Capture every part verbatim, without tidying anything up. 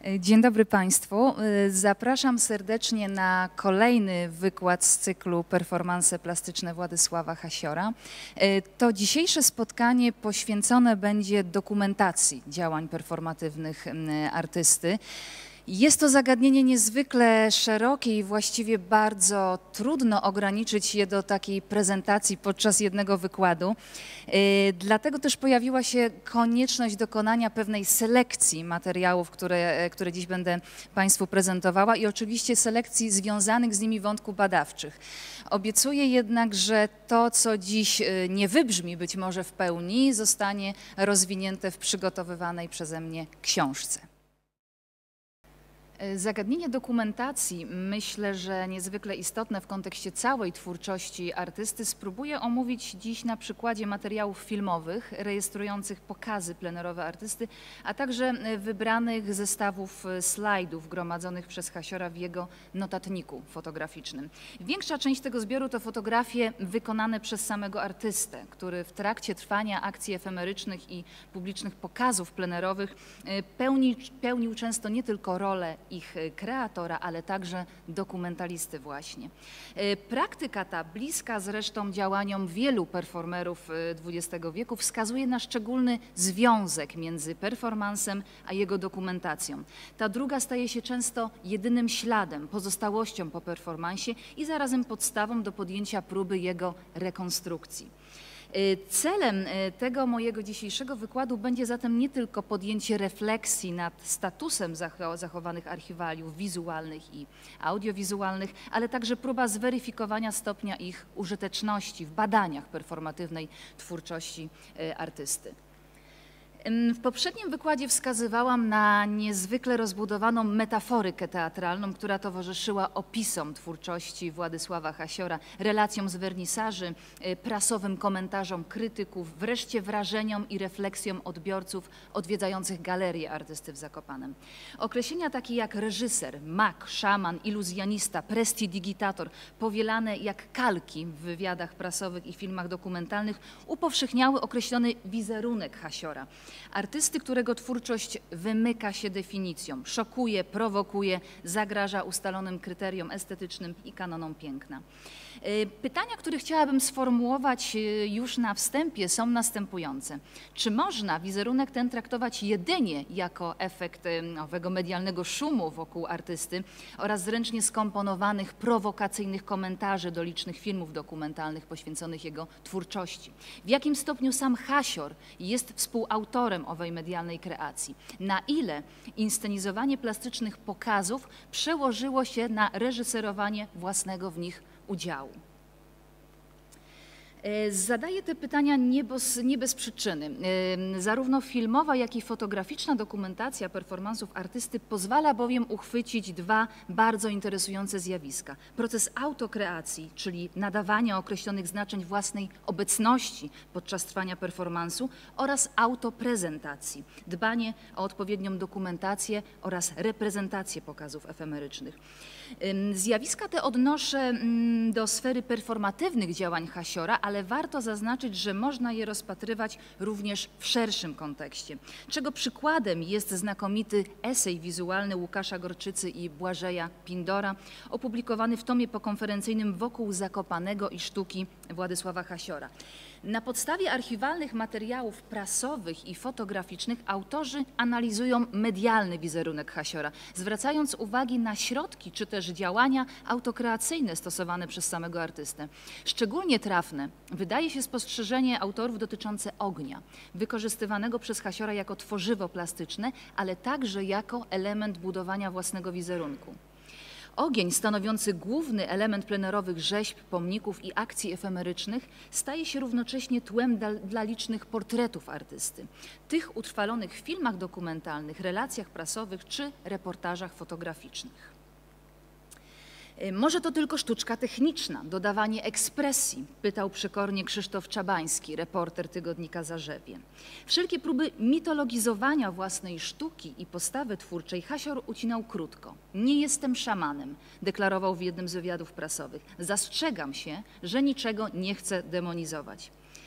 Dzień dobry Państwu. Zapraszam serdecznie na kolejny wykład z cyklu Performanse plastyczne Władysława Hasiora. To dzisiejsze spotkanie poświęcone będzie dokumentacji działań performatywnych artysty. Jest to zagadnienie niezwykle szerokie i właściwie bardzo trudno ograniczyć je do takiej prezentacji podczas jednego wykładu. Dlatego też pojawiła się konieczność dokonania pewnej selekcji materiałów, które, które dziś będę Państwu prezentowała i oczywiście selekcji związanych z nimi wątków badawczych. Obiecuję jednak, że to, co dziś nie wybrzmi być może w pełni, zostanie rozwinięte w przygotowywanej przeze mnie książce. Zagadnienie dokumentacji, myślę, że niezwykle istotne w kontekście całej twórczości artysty, spróbuję omówić dziś na przykładzie materiałów filmowych rejestrujących pokazy plenerowe artysty, a także wybranych zestawów slajdów gromadzonych przez Hasiora w jego notatniku fotograficznym. Większa część tego zbioru to fotografie wykonane przez samego artystę, który w trakcie trwania akcji efemerycznych i publicznych pokazów plenerowych pełni, pełnił często nie tylko rolę ich kreatora, ale także dokumentalisty właśnie. Praktyka ta, bliska zresztą działaniom wielu performerów dwudziestego wieku, wskazuje na szczególny związek między performansem a jego dokumentacją. Ta druga staje się często jedynym śladem, pozostałością po performansie i zarazem podstawą do podjęcia próby jego rekonstrukcji. Celem tego mojego dzisiejszego wykładu będzie zatem nie tylko podjęcie refleksji nad statusem zachowanych archiwaliów wizualnych i audiowizualnych, ale także próba zweryfikowania stopnia ich użyteczności w badaniach performatywnej twórczości artysty. W poprzednim wykładzie wskazywałam na niezwykle rozbudowaną metaforykę teatralną, która towarzyszyła opisom twórczości Władysława Hasiora, relacjom z wernisaży, prasowym komentarzom krytyków, wreszcie wrażeniom i refleksjom odbiorców odwiedzających galerię artysty w Zakopanem. Określenia takie jak reżyser, mag, szaman, iluzjonista, prestidigitator, powielane jak kalki w wywiadach prasowych i filmach dokumentalnych, upowszechniały określony wizerunek Hasiora. Artysty, którego twórczość wymyka się definicjom, szokuje, prowokuje, zagraża ustalonym kryteriom estetycznym i kanonom piękna. Pytania, które chciałabym sformułować już na wstępie, są następujące. Czy można wizerunek ten traktować jedynie jako efekt owego medialnego szumu wokół artysty oraz zręcznie skomponowanych, prowokacyjnych komentarzy do licznych filmów dokumentalnych poświęconych jego twórczości? W jakim stopniu sam Hasior jest współautorem owej medialnej kreacji? Na ile inscenizowanie plastycznych pokazów przełożyło się na reżyserowanie własnego w nich udziału? Zadaję te pytania nie bez, nie bez przyczyny. Zarówno filmowa, jak i fotograficzna dokumentacja performansów artysty pozwala bowiem uchwycić dwa bardzo interesujące zjawiska. Proces autokreacji, czyli nadawania określonych znaczeń własnej obecności podczas trwania performansu, oraz autoprezentacji, dbanie o odpowiednią dokumentację oraz reprezentację pokazów efemerycznych. Zjawiska te odnoszę do sfery performatywnych działań Hasiora, ale warto zaznaczyć, że można je rozpatrywać również w szerszym kontekście, czego przykładem jest znakomity esej wizualny Łukasza Gorczycy i Błażeja Pindora, opublikowany w tomie pokonferencyjnym Wokół Zakopanego i sztuki Władysława Hasiora. Na podstawie archiwalnych materiałów prasowych i fotograficznych autorzy analizują medialny wizerunek Hasiora, zwracając uwagi na środki czy też działania autokreacyjne stosowane przez samego artystę. Szczególnie trafne wydaje się spostrzeżenie autorów dotyczące ognia, wykorzystywanego przez Hasiora jako tworzywo plastyczne, ale także jako element budowania własnego wizerunku. Ogień, stanowiący główny element plenerowych rzeźb, pomników i akcji efemerycznych, staje się równocześnie tłem dla, dla licznych portretów artysty, tych utrwalonych w filmach dokumentalnych, relacjach prasowych czy reportażach fotograficznych. Może to tylko sztuczka techniczna, dodawanie ekspresji, pytał przykornie Krzysztof Czabański, reporter tygodnika Zarzewie. Wszelkie próby mitologizowania własnej sztuki i postawy twórczej Hasior ucinał krótko. Nie jestem szamanem, deklarował w jednym z wywiadów prasowych. Zastrzegam się, że niczego nie chcę demonizować.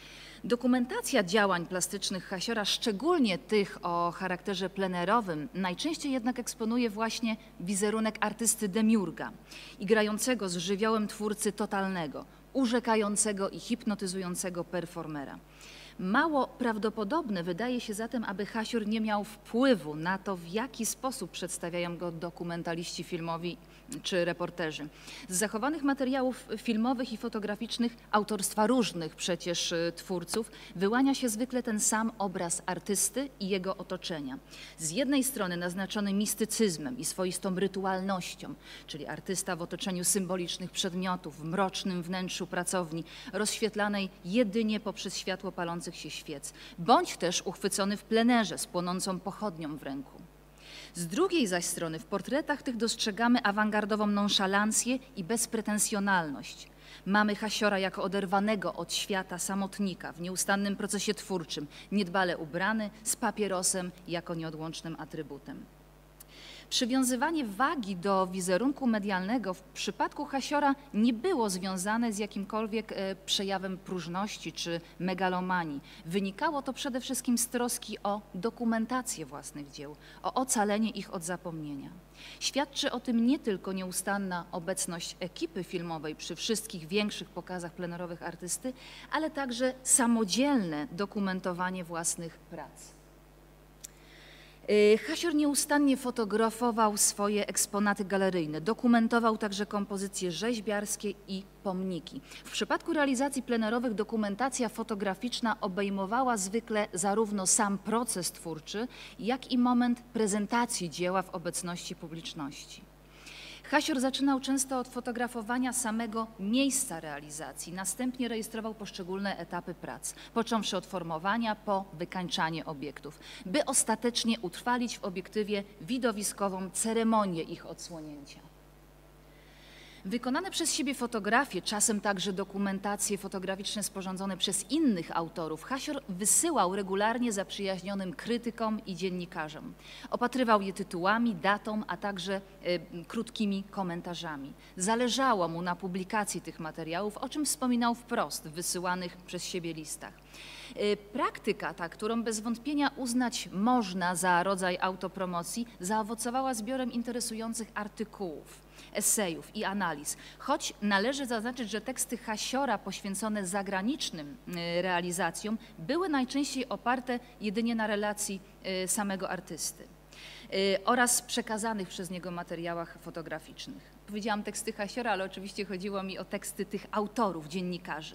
Dokumentacja działań plastycznych Hasiora, szczególnie tych o charakterze plenerowym, najczęściej jednak eksponuje właśnie wizerunek artysty demiurga i grającego z żywiołem twórcy totalnego, urzekającego i hipnotyzującego performera. Mało prawdopodobne wydaje się zatem, aby Hasior nie miał wpływu na to, w jaki sposób przedstawiają go dokumentaliści filmowi czy reporterzy. Z zachowanych materiałów filmowych i fotograficznych autorstwa różnych przecież twórców wyłania się zwykle ten sam obraz artysty i jego otoczenia. Z jednej strony naznaczony mistycyzmem i swoistą rytualnością, czyli artysta w otoczeniu symbolicznych przedmiotów, w mrocznym wnętrzu pracowni, rozświetlanej jedynie poprzez światło palących się świec, bądź też uchwycony w plenerze z płonącą pochodnią w ręku. Z drugiej zaś strony w portretach tych dostrzegamy awangardową nonszalancję i bezpretensjonalność. Mamy Hasiora jako oderwanego od świata samotnika w nieustannym procesie twórczym, niedbale ubrany, z papierosem jako nieodłącznym atrybutem. Przywiązywanie wagi do wizerunku medialnego w przypadku Hasiora nie było związane z jakimkolwiek przejawem próżności czy megalomanii. Wynikało to przede wszystkim z troski o dokumentację własnych dzieł, o ocalenie ich od zapomnienia. Świadczy o tym nie tylko nieustanna obecność ekipy filmowej przy wszystkich większych pokazach plenerowych artysty, ale także samodzielne dokumentowanie własnych prac. Hasior nieustannie fotografował swoje eksponaty galeryjne, dokumentował także kompozycje rzeźbiarskie i pomniki. W przypadku realizacji plenerowych dokumentacja fotograficzna obejmowała zwykle zarówno sam proces twórczy, jak i moment prezentacji dzieła w obecności publiczności. Hasior zaczynał często od fotografowania samego miejsca realizacji, następnie rejestrował poszczególne etapy prac, począwszy od formowania po wykańczanie obiektów, by ostatecznie utrwalić w obiektywie widowiskową ceremonię ich odsłonięcia. Wykonane przez siebie fotografie, czasem także dokumentacje fotograficzne sporządzone przez innych autorów, Hasior wysyłał regularnie zaprzyjaźnionym krytykom i dziennikarzom. Opatrywał je tytułami, datą, a także y, krótkimi komentarzami. Zależało mu na publikacji tych materiałów, o czym wspominał wprost w wysyłanych przez siebie listach. Praktyka ta, którą bez wątpienia uznać można za rodzaj autopromocji, zaowocowała zbiorem interesujących artykułów, esejów i analiz. Choć należy zaznaczyć, że teksty Hasiora poświęcone zagranicznym realizacjom były najczęściej oparte jedynie na relacji samego artysty oraz przekazanych przez niego materiałach fotograficznych. Powiedziałam teksty Hasiora, ale oczywiście chodziło mi o teksty tych autorów, dziennikarzy.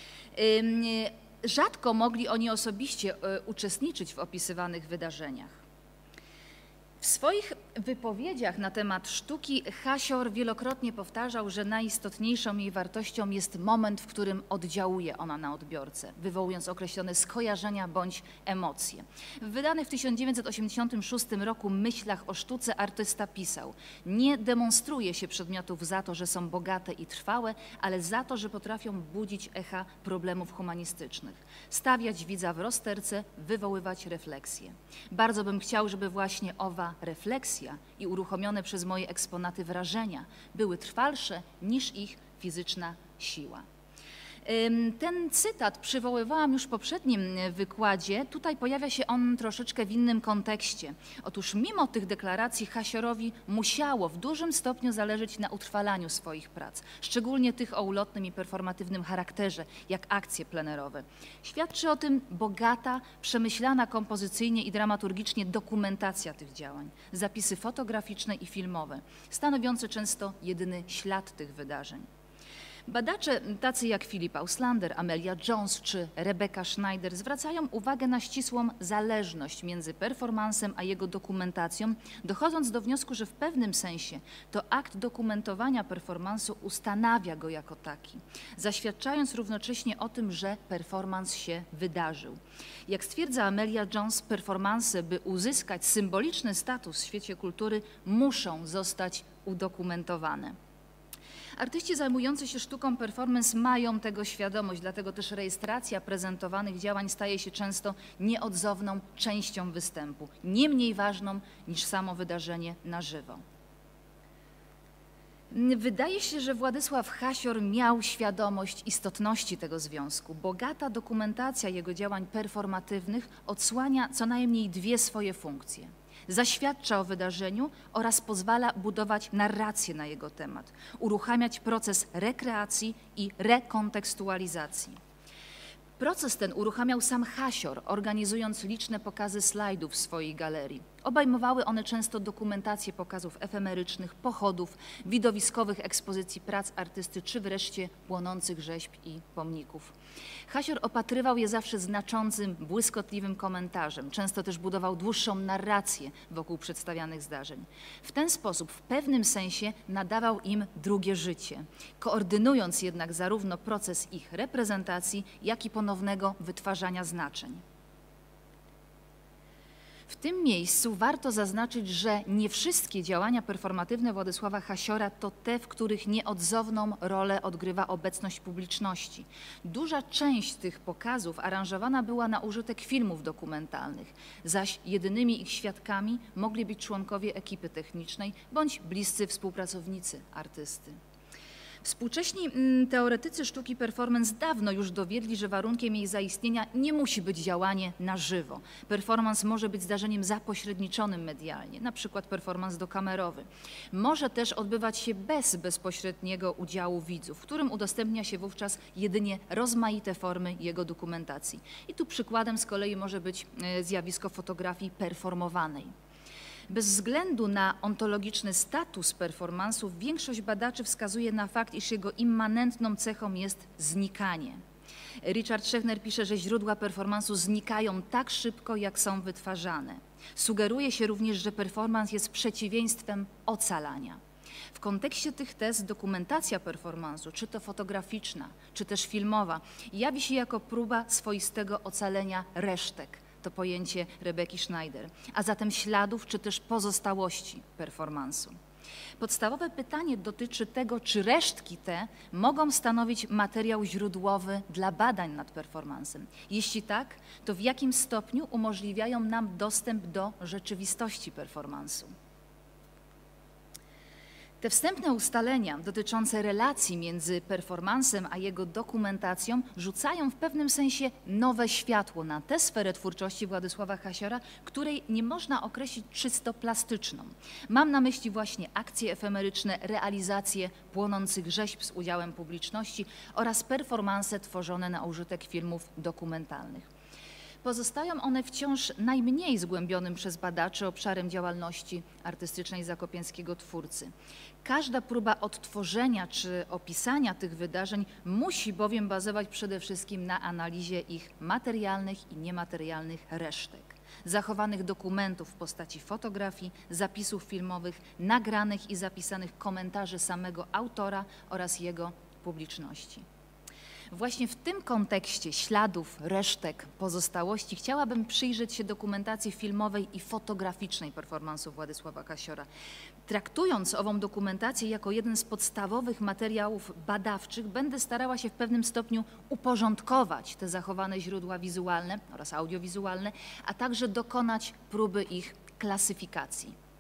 Rzadko mogli oni osobiście uczestniczyć w opisywanych wydarzeniach. W swoich wypowiedziach na temat sztuki Hasior wielokrotnie powtarzał, że najistotniejszą jej wartością jest moment, w którym oddziałuje ona na odbiorcę, wywołując określone skojarzenia bądź emocje. W wydanych w tysiąc dziewięćset osiemdziesiątym szóstym roku myślach o sztuce artysta pisał: nie demonstruje się przedmiotów za to, że są bogate i trwałe, ale za to, że potrafią budzić echa problemów humanistycznych, stawiać widza w rozterce, wywoływać refleksję. Bardzo bym chciał, żeby właśnie owa refleksja i uruchomione przez moje eksponaty wrażenia były trwalsze niż ich fizyczna siła. Ten cytat przywoływałam już w poprzednim wykładzie. Tutaj pojawia się on troszeczkę w innym kontekście. Otóż mimo tych deklaracji Hasiorowi musiało w dużym stopniu zależeć na utrwalaniu swoich prac, szczególnie tych o ulotnym i performatywnym charakterze, jak akcje plenerowe. Świadczy o tym bogata, przemyślana kompozycyjnie i dramaturgicznie dokumentacja tych działań, zapisy fotograficzne i filmowe, stanowiące często jedyny ślad tych wydarzeń. Badacze tacy jak Philip Auslander, Amelia Jones czy Rebecca Schneider zwracają uwagę na ścisłą zależność między performansem a jego dokumentacją, dochodząc do wniosku, że w pewnym sensie to akt dokumentowania performansu ustanawia go jako taki, zaświadczając równocześnie o tym, że performans się wydarzył. Jak stwierdza Amelia Jones, performanse, by uzyskać symboliczny status w świecie kultury, muszą zostać udokumentowane. Artyści zajmujący się sztuką performance mają tego świadomość, dlatego też rejestracja prezentowanych działań staje się często nieodzowną częścią występu, nie mniej ważną niż samo wydarzenie na żywo. Wydaje się, że Władysław Hasior miał świadomość istotności tego związku. Bogata dokumentacja jego działań performatywnych odsłania co najmniej dwie swoje funkcje. Zaświadcza o wydarzeniu oraz pozwala budować narrację na jego temat, uruchamiać proces rekreacji i rekontekstualizacji. Proces ten uruchamiał sam Hasior, organizując liczne pokazy slajdów w swojej galerii. Obejmowały one często dokumentację pokazów efemerycznych, pochodów, widowiskowych ekspozycji prac artysty, czy wreszcie płonących rzeźb i pomników. Hasior opatrywał je zawsze znaczącym, błyskotliwym komentarzem. Często też budował dłuższą narrację wokół przedstawianych zdarzeń. W ten sposób w pewnym sensie nadawał im drugie życie, koordynując jednak zarówno proces ich reprezentacji, jak i ponownego wytwarzania znaczeń. W tym miejscu warto zaznaczyć, że nie wszystkie działania performatywne Władysława Hasiora to te, w których nieodzowną rolę odgrywa obecność publiczności. Duża część tych pokazów aranżowana była na użytek filmów dokumentalnych, zaś jedynymi ich świadkami mogli być członkowie ekipy technicznej bądź bliscy współpracownicy artysty. Współcześni teoretycy sztuki performance dawno już dowiedli, że warunkiem jej zaistnienia nie musi być działanie na żywo. Performance może być zdarzeniem zapośredniczonym medialnie, na przykład performance dokamerowy. Może też odbywać się bez bezpośredniego udziału widzów, w którym udostępnia się wówczas jedynie rozmaite formy jego dokumentacji. I tu przykładem z kolei może być zjawisko fotografii performowanej. Bez względu na ontologiczny status performansu, większość badaczy wskazuje na fakt, iż jego immanentną cechą jest znikanie. Richard Schechner pisze, że źródła performansu znikają tak szybko, jak są wytwarzane. Sugeruje się również, że performans jest przeciwieństwem ocalania. W kontekście tych tez dokumentacja performansu, czy to fotograficzna, czy też filmowa, jawi się jako próba swoistego ocalenia resztek. To pojęcie Rebeki Schneider, a zatem śladów czy też pozostałości performansu. Podstawowe pytanie dotyczy tego, czy resztki te mogą stanowić materiał źródłowy dla badań nad performansem. Jeśli tak, to w jakim stopniu umożliwiają nam dostęp do rzeczywistości performansu. Te wstępne ustalenia dotyczące relacji między performansem a jego dokumentacją rzucają w pewnym sensie nowe światło na tę sferę twórczości Władysława Hasiora, której nie można określić czysto plastyczną. Mam na myśli właśnie akcje efemeryczne, realizacje płonących rzeźb z udziałem publiczności oraz performanse tworzone na użytek filmów dokumentalnych. Pozostają one wciąż najmniej zgłębionym przez badaczy obszarem działalności artystycznej zakopiańskiego twórcy. Każda próba odtworzenia czy opisania tych wydarzeń musi bowiem bazować przede wszystkim na analizie ich materialnych i niematerialnych resztek, zachowanych dokumentów w postaci fotografii, zapisów filmowych, nagranych i zapisanych komentarzy samego autora oraz jego publiczności. Właśnie w tym kontekście śladów, resztek, pozostałości chciałabym przyjrzeć się dokumentacji filmowej i fotograficznej performansu Władysława Hasiora. Traktując ową dokumentację jako jeden z podstawowych materiałów badawczych, będę starała się w pewnym stopniu uporządkować te zachowane źródła wizualne oraz audiowizualne, a także dokonać próby ich klasyfikacji.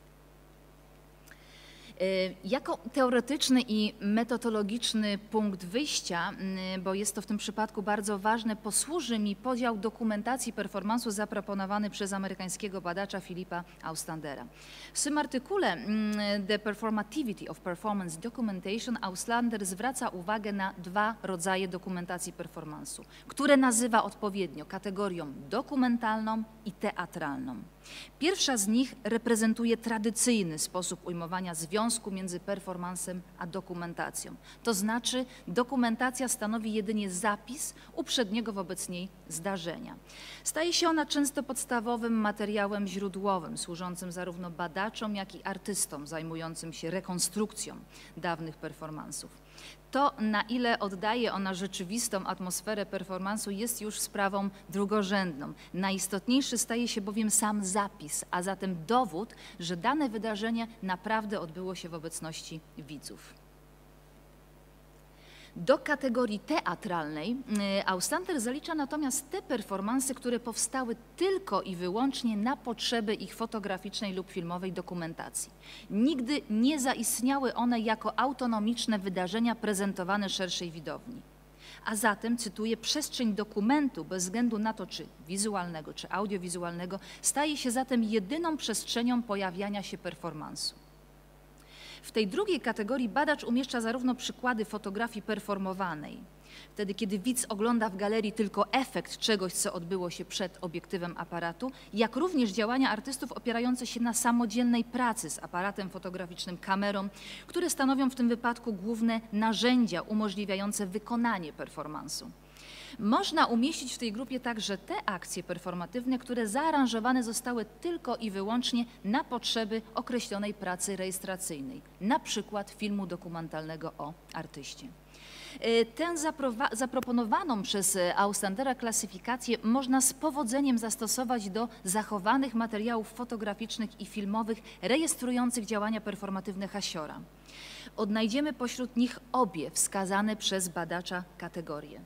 Jako teoretyczny i metodologiczny punkt wyjścia, bo jest to w tym przypadku bardzo ważne, posłuży mi podział dokumentacji performansu zaproponowany przez amerykańskiego badacza Philippa Austlandera. W swym artykule The Performativity of Performance Documentation Auslander zwraca uwagę na dwa rodzaje dokumentacji performansu, które nazywa odpowiednio kategorią dokumentalną i teatralną. Pierwsza z nich reprezentuje tradycyjny sposób ujmowania związku między performansem a dokumentacją. To znaczy dokumentacja stanowi jedynie zapis uprzedniego wobec niej zdarzenia. Staje się ona często podstawowym materiałem źródłowym, służącym zarówno badaczom, jak i artystom zajmującym się rekonstrukcją dawnych performansów. To, na ile oddaje ona rzeczywistą atmosferę performansu, jest już sprawą drugorzędną. Najistotniejszy staje się bowiem sam zapis, a zatem dowód, że dane wydarzenie naprawdę odbyło się w obecności widzów. Do kategorii teatralnej Austander zalicza natomiast te performanse, które powstały tylko i wyłącznie na potrzeby ich fotograficznej lub filmowej dokumentacji. Nigdy nie zaistniały one jako autonomiczne wydarzenia prezentowane szerszej widowni. A zatem, cytuję, przestrzeń dokumentu bez względu na to, czy wizualnego, czy audiowizualnego, staje się zatem jedyną przestrzenią pojawiania się performansu. W tej drugiej kategorii badacz umieszcza zarówno przykłady fotografii performowanej, wtedy kiedy widz ogląda w galerii tylko efekt czegoś, co odbyło się przed obiektywem aparatu, jak również działania artystów opierające się na samodzielnej pracy z aparatem fotograficznym, kamerą, które stanowią w tym wypadku główne narzędzia umożliwiające wykonanie performansu. Można umieścić w tej grupie także te akcje performatywne, które zaaranżowane zostały tylko i wyłącznie na potrzeby określonej pracy rejestracyjnej, na przykład filmu dokumentalnego o artyście. Tę zaproponowaną przez Austandera klasyfikację można z powodzeniem zastosować do zachowanych materiałów fotograficznych i filmowych rejestrujących działania performatywne Hasiora. Odnajdziemy pośród nich obie wskazane przez badacza kategorie.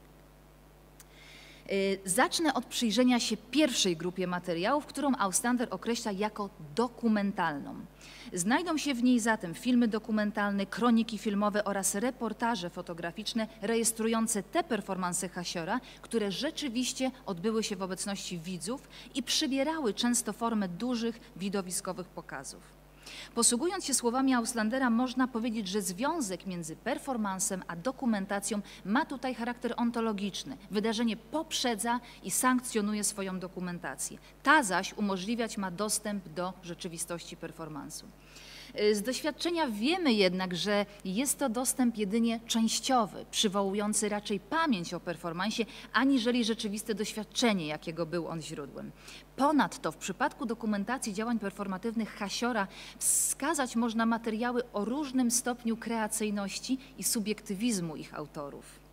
Zacznę od przyjrzenia się pierwszej grupie materiałów, którą Austander określa jako dokumentalną. Znajdą się w niej zatem filmy dokumentalne, kroniki filmowe oraz reportaże fotograficzne rejestrujące te performanse Hasiora, które rzeczywiście odbyły się w obecności widzów i przybierały często formę dużych widowiskowych pokazów. Posługując się słowami Austandera, można powiedzieć, że związek między performansem a dokumentacją ma tutaj charakter ontologiczny. Wydarzenie poprzedza i sankcjonuje swoją dokumentację. Ta zaś umożliwiać ma dostęp do rzeczywistości performansu. Z doświadczenia wiemy jednak, że jest to dostęp jedynie częściowy, przywołujący raczej pamięć o performansie, aniżeli rzeczywiste doświadczenie, jakiego był on źródłem. Ponadto w przypadku dokumentacji działań performatywnych Hasiora wskazać można materiały o różnym stopniu kreacyjności i subiektywizmu ich autorów.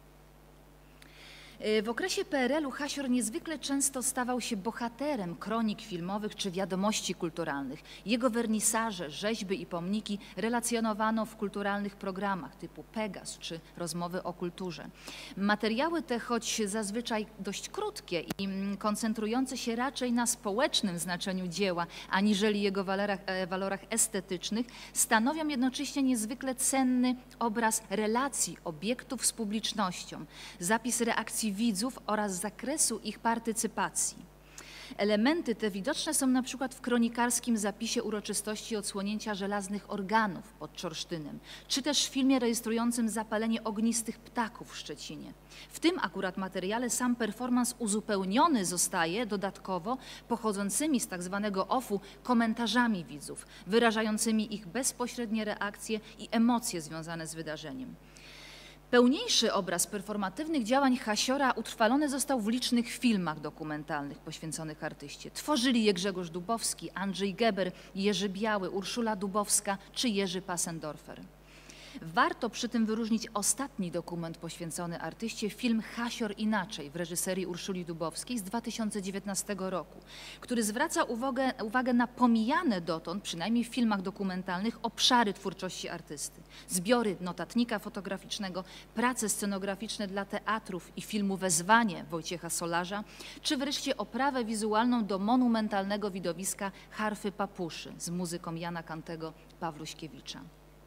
W okresie P R L-u Hasior niezwykle często stawał się bohaterem kronik filmowych czy wiadomości kulturalnych. Jego wernisaże, rzeźby i pomniki relacjonowano w kulturalnych programach typu Pegas czy Rozmowy o kulturze. Materiały te, choć zazwyczaj dość krótkie i koncentrujące się raczej na społecznym znaczeniu dzieła, aniżeli jego walorach, walorach estetycznych, stanowią jednocześnie niezwykle cenny obraz relacji obiektów z publicznością, zapis reakcji widzów oraz zakresu ich partycypacji. Elementy te widoczne są na przykład w kronikarskim zapisie uroczystości odsłonięcia żelaznych organów pod Czorsztynem, czy też w filmie rejestrującym zapalenie ognistych ptaków w Szczecinie. W tym akurat materiale sam performans uzupełniony zostaje dodatkowo pochodzącymi z tak zwanego ofu komentarzami widzów, wyrażającymi ich bezpośrednie reakcje i emocje związane z wydarzeniem. Pełniejszy obraz performatywnych działań Hasiora utrwalony został w licznych filmach dokumentalnych poświęconych artyście. Tworzyli je Grzegorz Dubowski, Andrzej Geber, Jerzy Biały, Urszula Dubowska czy Jerzy Passendorfer. Warto przy tym wyróżnić ostatni dokument poświęcony artyście, film Hasior inaczej w reżyserii Urszuli Dubowskiej z dwa tysiące dziewiętnastego roku, który zwraca uwagę, uwagę na pomijane dotąd, przynajmniej w filmach dokumentalnych, obszary twórczości artysty. Zbiory notatnika fotograficznego, prace scenograficzne dla teatrów i filmu Wezwanie Wojciecha Solarza, czy wreszcie oprawę wizualną do monumentalnego widowiska Harfy Papuszy z muzyką Jana Kantego, Pawluśkiewicza.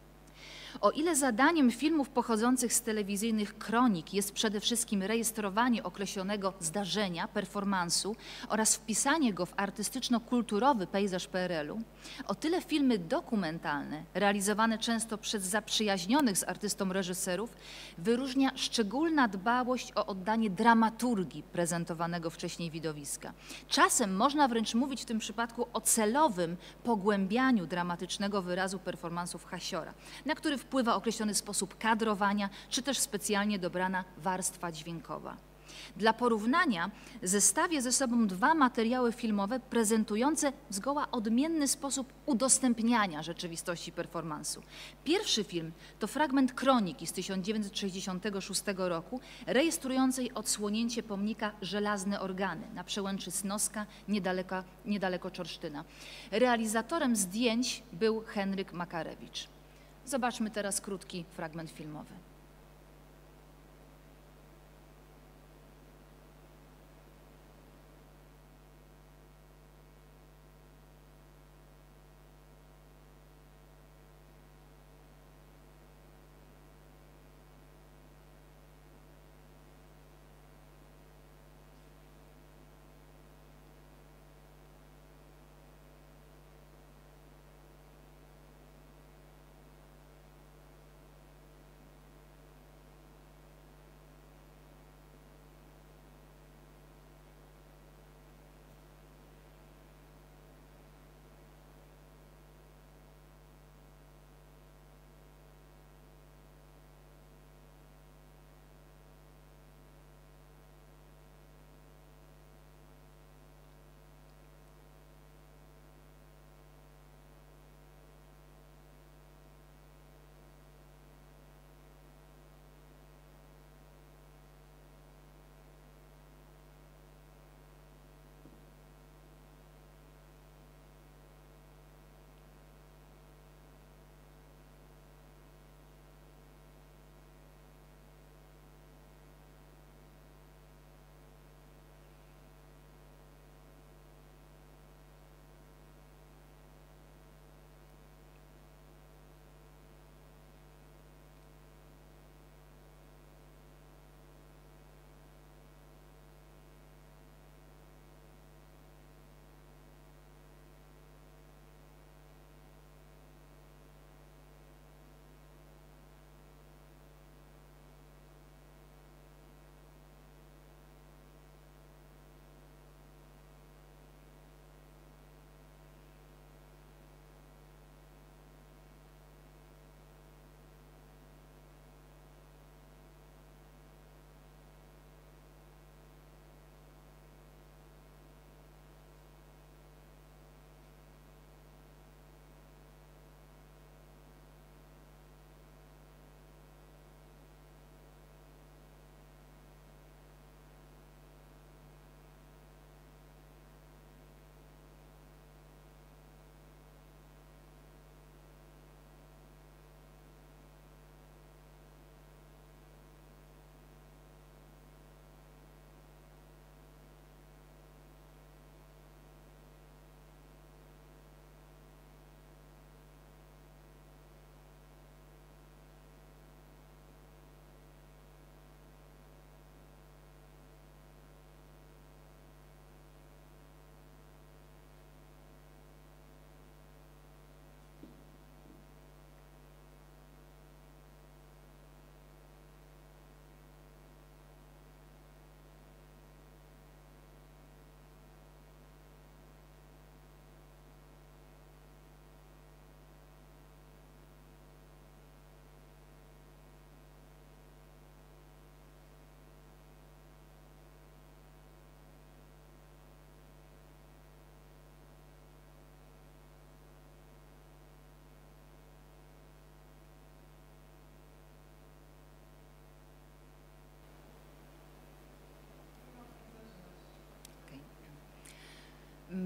O ile zadaniem filmów pochodzących z telewizyjnych kronik jest przede wszystkim rejestrowanie określonego zdarzenia, performansu oraz wpisanie go w artystyczno-kulturowy pejzaż P R L-u, o tyle filmy dokumentalne, realizowane często przez zaprzyjaźnionych z artystą reżyserów, wyróżnia szczególna dbałość o oddanie dramaturgii prezentowanego wcześniej widowiska. Czasem można wręcz mówić w tym przypadku o celowym pogłębianiu dramatycznego wyrazu performansów Hasiora, na który wpływa określony sposób kadrowania, czy też specjalnie dobrana warstwa dźwiękowa. Dla porównania zestawię ze sobą dwa materiały filmowe prezentujące w zgoła odmienny sposób udostępniania rzeczywistości performansu. Pierwszy film to fragment kroniki z tysiąc dziewięćset sześćdziesiątego szóstego roku, rejestrującej odsłonięcie pomnika Żelazne Organy na przełęczy Snoska, niedaleko, niedaleko Czorsztyna. Realizatorem zdjęć był Henryk Makarewicz. Zobaczmy teraz krótki fragment filmowy.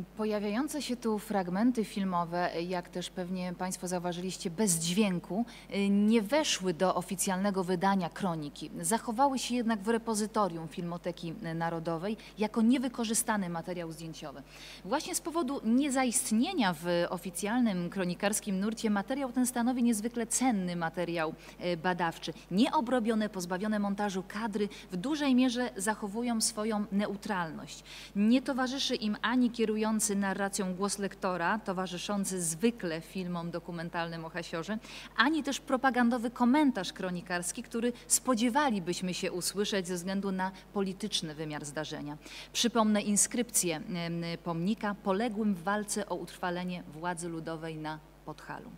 Pojawiające się tu fragmenty filmowe, jak też pewnie Państwo zauważyliście, bez dźwięku, nie weszły do oficjalnego wydania kroniki. Zachowały się jednak w repozytorium Filmoteki Narodowej jako niewykorzystany materiał zdjęciowy. Właśnie z powodu niezaistnienia w oficjalnym kronikarskim nurcie materiał ten stanowi niezwykle cenny materiał badawczy. Nieobrobione, pozbawione montażu kadry w dużej mierze zachowują swoją neutralność. Nie towarzyszy im ani kierujący narracją głos lektora, towarzyszący zwykle filmom dokumentalnym o Hasiorze, ani też propagandowy komentarz kronikarski, który spodziewalibyśmy się usłyszeć ze względu na polityczny wymiar zdarzenia. Przypomnę inskrypcję pomnika poległym w walce o utrwalenie władzy ludowej na Podhalu.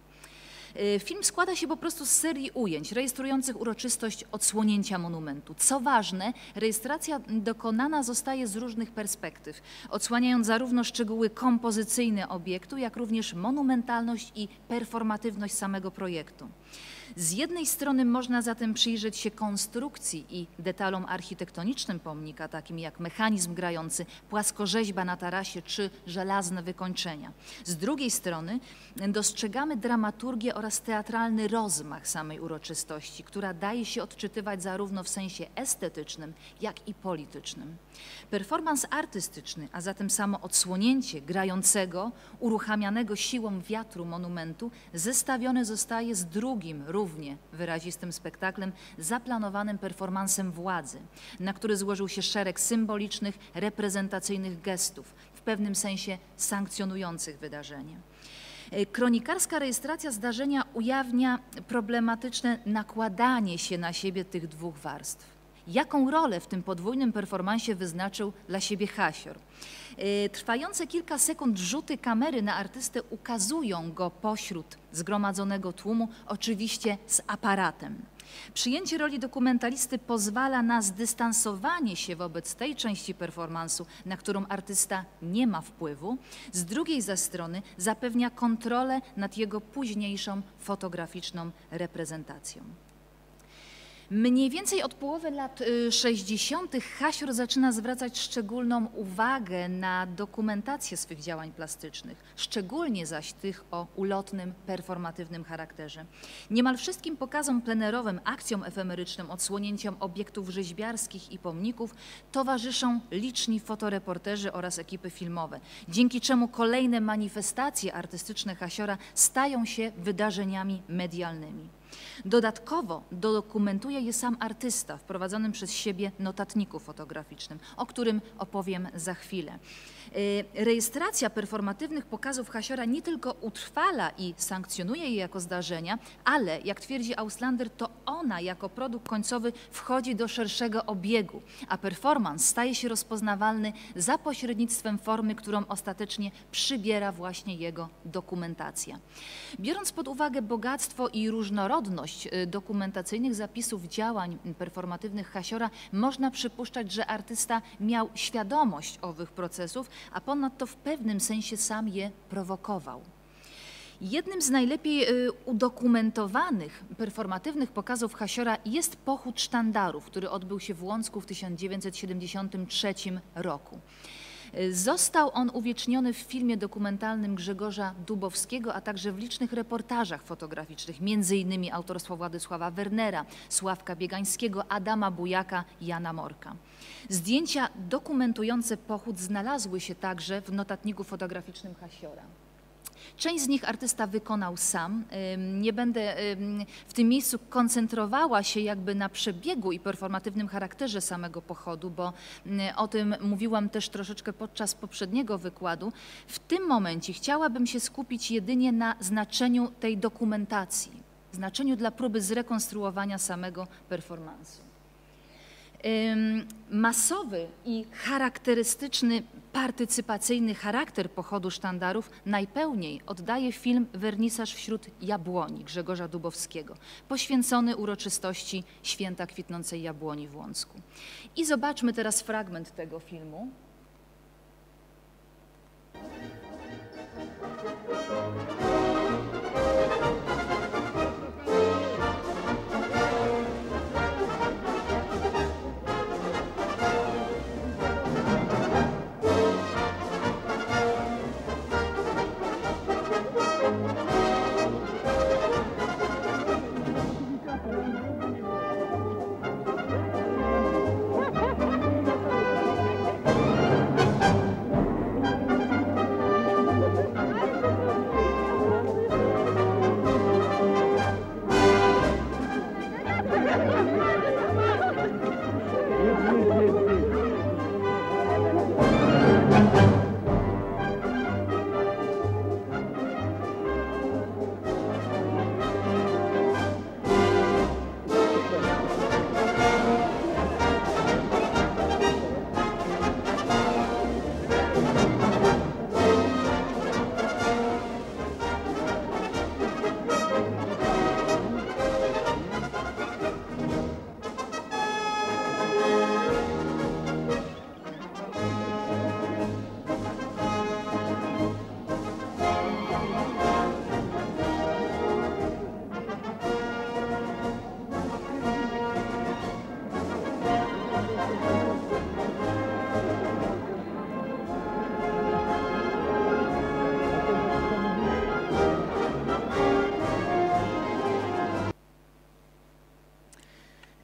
Film składa się po prostu z serii ujęć rejestrujących uroczystość odsłonięcia monumentu. Co ważne, rejestracja dokonana zostaje z różnych perspektyw, odsłaniając zarówno szczegóły kompozycyjne obiektu, jak również monumentalność i performatywność samego projektu. Z jednej strony można zatem przyjrzeć się konstrukcji i detalom architektonicznym pomnika, takim jak mechanizm grający, płaskorzeźba na tarasie czy żelazne wykończenia. Z drugiej strony dostrzegamy dramaturgię oraz teatralny rozmach samej uroczystości, która daje się odczytywać zarówno w sensie estetycznym, jak i politycznym. Performans artystyczny, a zatem samo odsłonięcie grającego, uruchamianego siłą wiatru monumentu, zestawione zostaje z drugim, równie wyrazistym spektaklem, zaplanowanym performansem władzy, na który złożył się szereg symbolicznych, reprezentacyjnych gestów, w pewnym sensie sankcjonujących wydarzenie. Kronikarska rejestracja zdarzenia ujawnia problematyczne nakładanie się na siebie tych dwóch warstw. Jaką rolę w tym podwójnym performansie wyznaczył dla siebie Hasior? Trwające kilka sekund rzuty kamery na artystę ukazują go pośród zgromadzonego tłumu, oczywiście z aparatem. Przyjęcie roli dokumentalisty pozwala na zdystansowanie się wobec tej części performansu, na którą artysta nie ma wpływu. Z drugiej zaś strony zapewnia kontrolę nad jego późniejszą fotograficzną reprezentacją. Mniej więcej od połowy lat sześćdziesiątych Hasior zaczyna zwracać szczególną uwagę na dokumentację swych działań plastycznych, szczególnie zaś tych o ulotnym, performatywnym charakterze. Niemal wszystkim pokazom plenerowym, akcjom efemerycznym, odsłonięciom obiektów rzeźbiarskich i pomników towarzyszą liczni fotoreporterzy oraz ekipy filmowe, dzięki czemu kolejne manifestacje artystyczne Hasiora stają się wydarzeniami medialnymi. Dodatkowo dokumentuje je sam artysta w prowadzonym przez siebie notatniku fotograficznym, o którym opowiem za chwilę. Rejestracja performatywnych pokazów Hasiora nie tylko utrwala i sankcjonuje je jako zdarzenia, ale, jak twierdzi Auslander, to ona jako produkt końcowy wchodzi do szerszego obiegu, a performance staje się rozpoznawalny za pośrednictwem formy, którą ostatecznie przybiera właśnie jego dokumentacja. Biorąc pod uwagę bogactwo i różnorodność dokumentacyjnych zapisów działań performatywnych Hasiora, można przypuszczać, że artysta miał świadomość owych procesów, a ponadto w pewnym sensie sam je prowokował. Jednym z najlepiej udokumentowanych performatywnych pokazów Hasiora jest pochód sztandarów, który odbył się w Łącku w tysiąc dziewięćset siedemdziesiątym trzecim roku. Został on uwieczniony w filmie dokumentalnym Grzegorza Dubowskiego, a także w licznych reportażach fotograficznych, między innymi autorstwa Władysława Wernera, Sławka Biegańskiego, Adama Bujaka, Jana Morka. Zdjęcia dokumentujące pochód znalazły się także w notatniku fotograficznym Hasiora. Część z nich artysta wykonał sam. Nie będę w tym miejscu koncentrowała się jakby na przebiegu i performatywnym charakterze samego pochodu, bo o tym mówiłam też troszeczkę podczas poprzedniego wykładu. W tym momencie chciałabym się skupić jedynie na znaczeniu tej dokumentacji, znaczeniu dla próby zrekonstruowania samego performansu. Masowy i charakterystyczny partycypacyjny charakter pochodu sztandarów najpełniej oddaje film Wernisaż wśród jabłoni Grzegorza Dubowskiego, poświęcony uroczystości Święta Kwitnącej Jabłoni w Łącku. I zobaczmy teraz fragment tego filmu.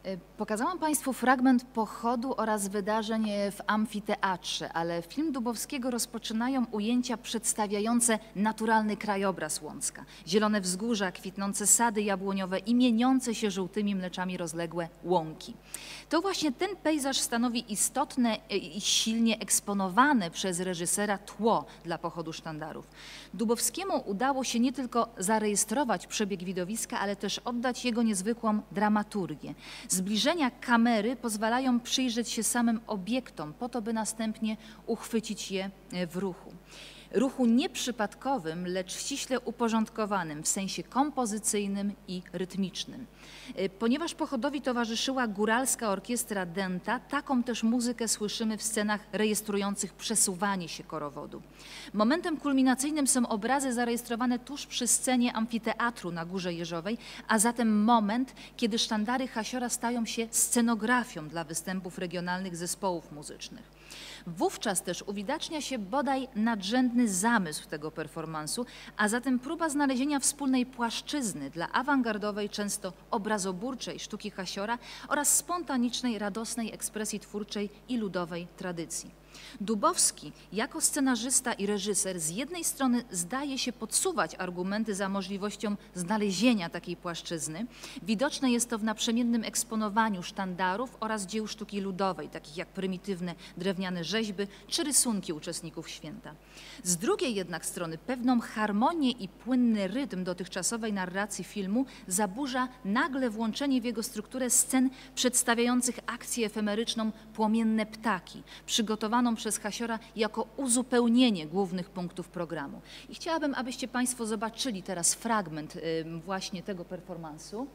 Pokazałam Państwu fragment pochodu oraz wydarzeń w amfiteatrze, ale film Dubowskiego rozpoczynają ujęcia przedstawiające naturalny krajobraz Łącka. Zielone wzgórza, kwitnące sady jabłoniowe i mieniące się żółtymi mleczami rozległe łąki. To właśnie ten pejzaż stanowi istotne i silnie eksponowane przez reżysera tło dla pochodu sztandarów. Dubowskiemu udało się nie tylko zarejestrować przebieg widowiska, ale też oddać jego niezwykłą dramaturgię. Zbliżenia kamery pozwalają przyjrzeć się samym obiektom, po to by następnie uchwycić je w ruchu. Ruchu nieprzypadkowym, lecz ściśle uporządkowanym w sensie kompozycyjnym i rytmicznym. Ponieważ pochodowi towarzyszyła Góralska Orkiestra Dęta, taką też muzykę słyszymy w scenach rejestrujących przesuwanie się korowodu. Momentem kulminacyjnym są obrazy zarejestrowane tuż przy scenie amfiteatru na Górze Jeżowej, a zatem moment, kiedy sztandary Hasiora stają się scenografią dla występów regionalnych zespołów muzycznych. Wówczas też uwidacznia się bodaj nadrzędny zamysł tego performansu, a zatem próba znalezienia wspólnej płaszczyzny dla awangardowej, często obrazoburczej sztuki Hasiora oraz spontanicznej, radosnej ekspresji twórczej i ludowej tradycji. Dubowski jako scenarzysta i reżyser z jednej strony zdaje się podsuwać argumenty za możliwością znalezienia takiej płaszczyzny. Widoczne jest to w naprzemiennym eksponowaniu sztandarów oraz dzieł sztuki ludowej, takich jak prymitywne drewniane rzeźby czy rysunki uczestników święta. Z drugiej jednak strony pewną harmonię i płynny rytm dotychczasowej narracji filmu zaburza nagle włączenie w jego strukturę scen przedstawiających akcję efemeryczną Płomienne ptaki, przygotowaną przez Hasiora jako uzupełnienie głównych punktów programu. I chciałabym, abyście Państwo zobaczyli teraz fragment właśnie tego performansu.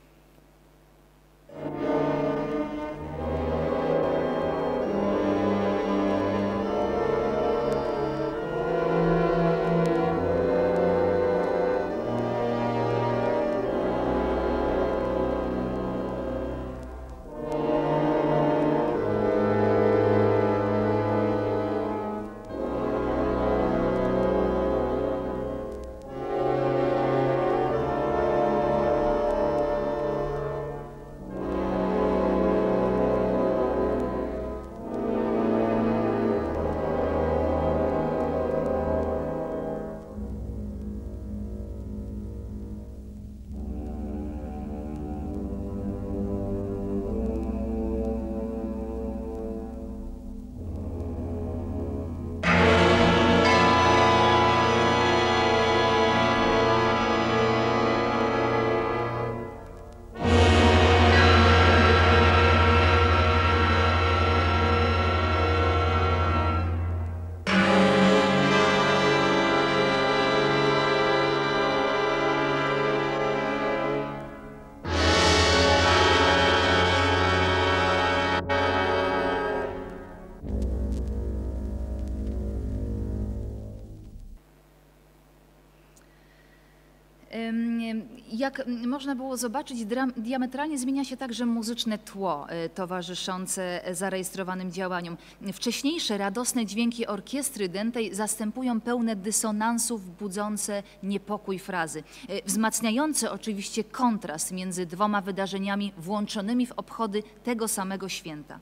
Jak można było zobaczyć, diametralnie zmienia się także muzyczne tło towarzyszące zarejestrowanym działaniom. Wcześniejsze radosne dźwięki orkiestry dętej zastępują pełne dysonansów budzące niepokój frazy, wzmacniające oczywiście kontrast między dwoma wydarzeniami włączonymi w obchody tego samego święta.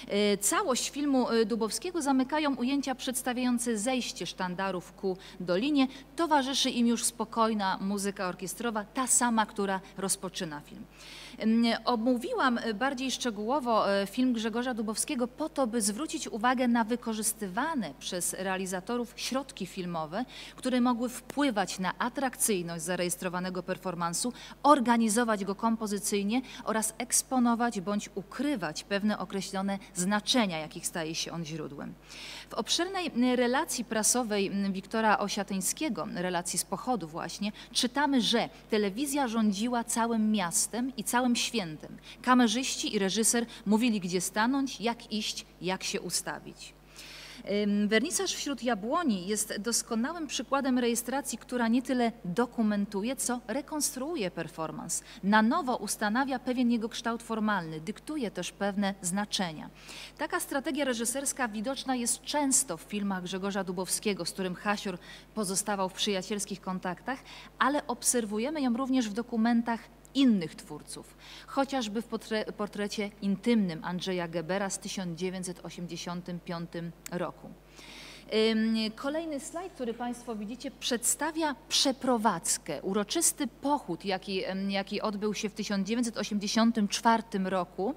Całość filmu Dubowskiego zamykają ujęcia przedstawiające zejście sztandarów ku dolinie. Towarzyszy im już spokojna muzyka orkiestrowa, ta sama, która rozpoczyna film. Omówiłam bardziej szczegółowo film Grzegorza Dubowskiego po to, by zwrócić uwagę na wykorzystywane przez realizatorów środki filmowe, które mogły wpływać na atrakcyjność zarejestrowanego performansu, organizować go kompozycyjnie oraz eksponować bądź ukrywać pewne określone znaczenia, jakich staje się on źródłem. W obszernej relacji prasowej Wiktora Osiatyńskiego, relacji z pochodu właśnie, czytamy, że telewizja rządziła całym miastem i całym świętem. Kamerzyści i reżyser mówili, gdzie stanąć, jak iść, jak się ustawić. Wernisaż wśród jabłoni jest doskonałym przykładem rejestracji, która nie tyle dokumentuje, co rekonstruuje performans. Na nowo ustanawia pewien jego kształt formalny, dyktuje też pewne znaczenia. Taka strategia reżyserska widoczna jest często w filmach Grzegorza Dubowskiego, z którym Hasior pozostawał w przyjacielskich kontaktach, ale obserwujemy ją również w dokumentach innych twórców, chociażby w portre portrecie intymnym Andrzeja Gebera z tysiąc dziewięćset osiemdziesiątego piątego roku. Kolejny slajd, który Państwo widzicie, przedstawia przeprowadzkę, uroczysty pochód, jaki, jaki odbył się w tysiąc dziewięćset osiemdziesiątym czwartym roku.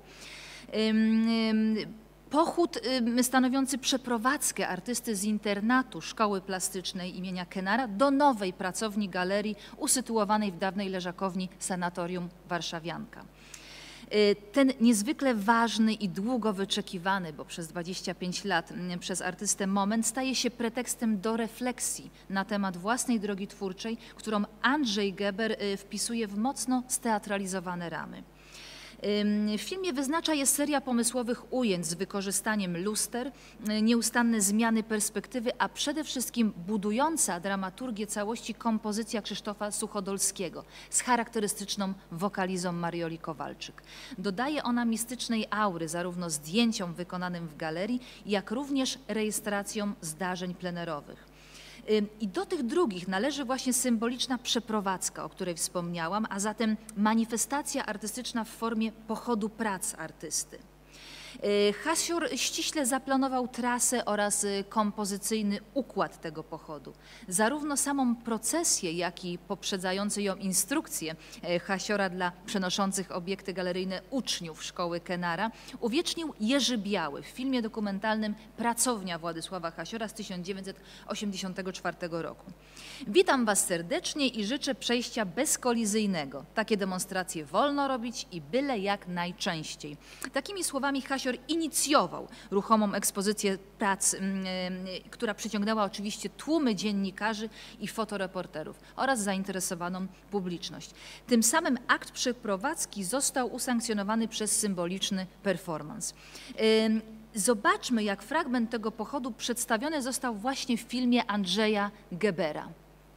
Pochód stanowiący przeprowadzkę artysty z internatu Szkoły Plastycznej imienia Kenara do nowej pracowni galerii usytuowanej w dawnej leżakowni Sanatorium Warszawianka. Ten niezwykle ważny i długo wyczekiwany, bo przez dwadzieścia pięć lat przez artystę moment staje się pretekstem do refleksji na temat własnej drogi twórczej, którą Andrzej Geber wpisuje w mocno steatralizowane ramy. W filmie wyznacza je seria pomysłowych ujęć z wykorzystaniem luster, nieustanne zmiany perspektywy, a przede wszystkim budująca dramaturgię całości kompozycja Krzysztofa Suchodolskiego z charakterystyczną wokalizą Marioli Kowalczyk. Dodaje ona mistycznej aury zarówno zdjęciom wykonanym w galerii, jak również rejestracjom zdarzeń plenerowych. I do tych drugich należy właśnie symboliczna przeprowadzka, o której wspomniałam, a zatem manifestacja artystyczna w formie pochodu prac artysty. Hasior ściśle zaplanował trasę oraz kompozycyjny układ tego pochodu. Zarówno samą procesję, jak i poprzedzający ją instrukcję Hasiora dla przenoszących obiekty galeryjne uczniów szkoły Kenara uwiecznił Jerzy Biały w filmie dokumentalnym Pracownia Władysława Hasiora z tysiąc dziewięćset osiemdziesiątego czwartego roku. Witam Was serdecznie i życzę przejścia bezkolizyjnego. Takie demonstracje wolno robić i byle jak najczęściej. Takimi słowami Hasior inicjował ruchomą ekspozycję prac, która przyciągnęła oczywiście tłumy dziennikarzy i fotoreporterów oraz zainteresowaną publiczność. Tym samym akt przeprowadzki został usankcjonowany przez symboliczny performance. Zobaczmy, jak fragment tego pochodu przedstawiony został właśnie w filmie Andrzeja Gebera.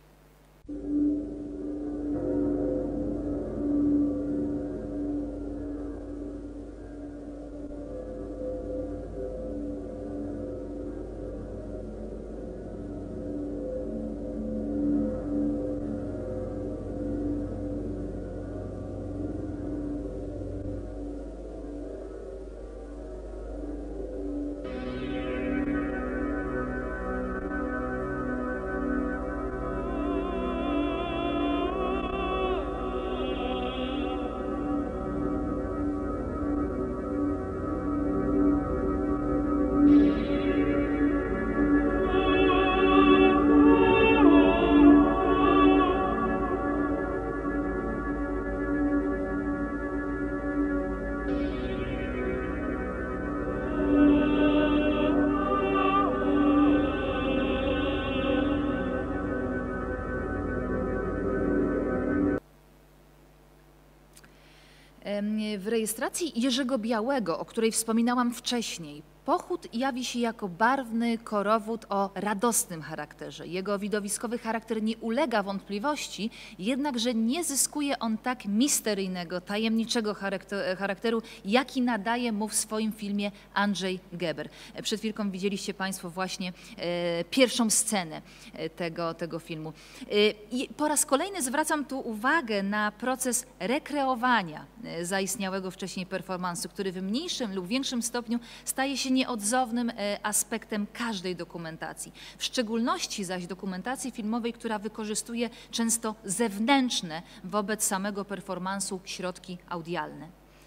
W rejestracji Jerzego Białego, o której wspominałam wcześniej, pochód jawi się jako barwny korowód o radosnym charakterze. Jego widowiskowy charakter nie ulega wątpliwości, jednakże nie zyskuje on tak misteryjnego, tajemniczego charakteru, jaki nadaje mu w swoim filmie Andrzej Geber. Przed chwilką widzieliście Państwo właśnie e, pierwszą scenę tego, tego filmu. E, I po raz kolejny zwracam tu uwagę na proces rekreowania zaistniałego wcześniej performansu, który w mniejszym lub większym stopniu staje się nieodzownym aspektem każdej dokumentacji. W szczególności zaś dokumentacji filmowej, która wykorzystuje często zewnętrzne wobec samego performansu środki audialne.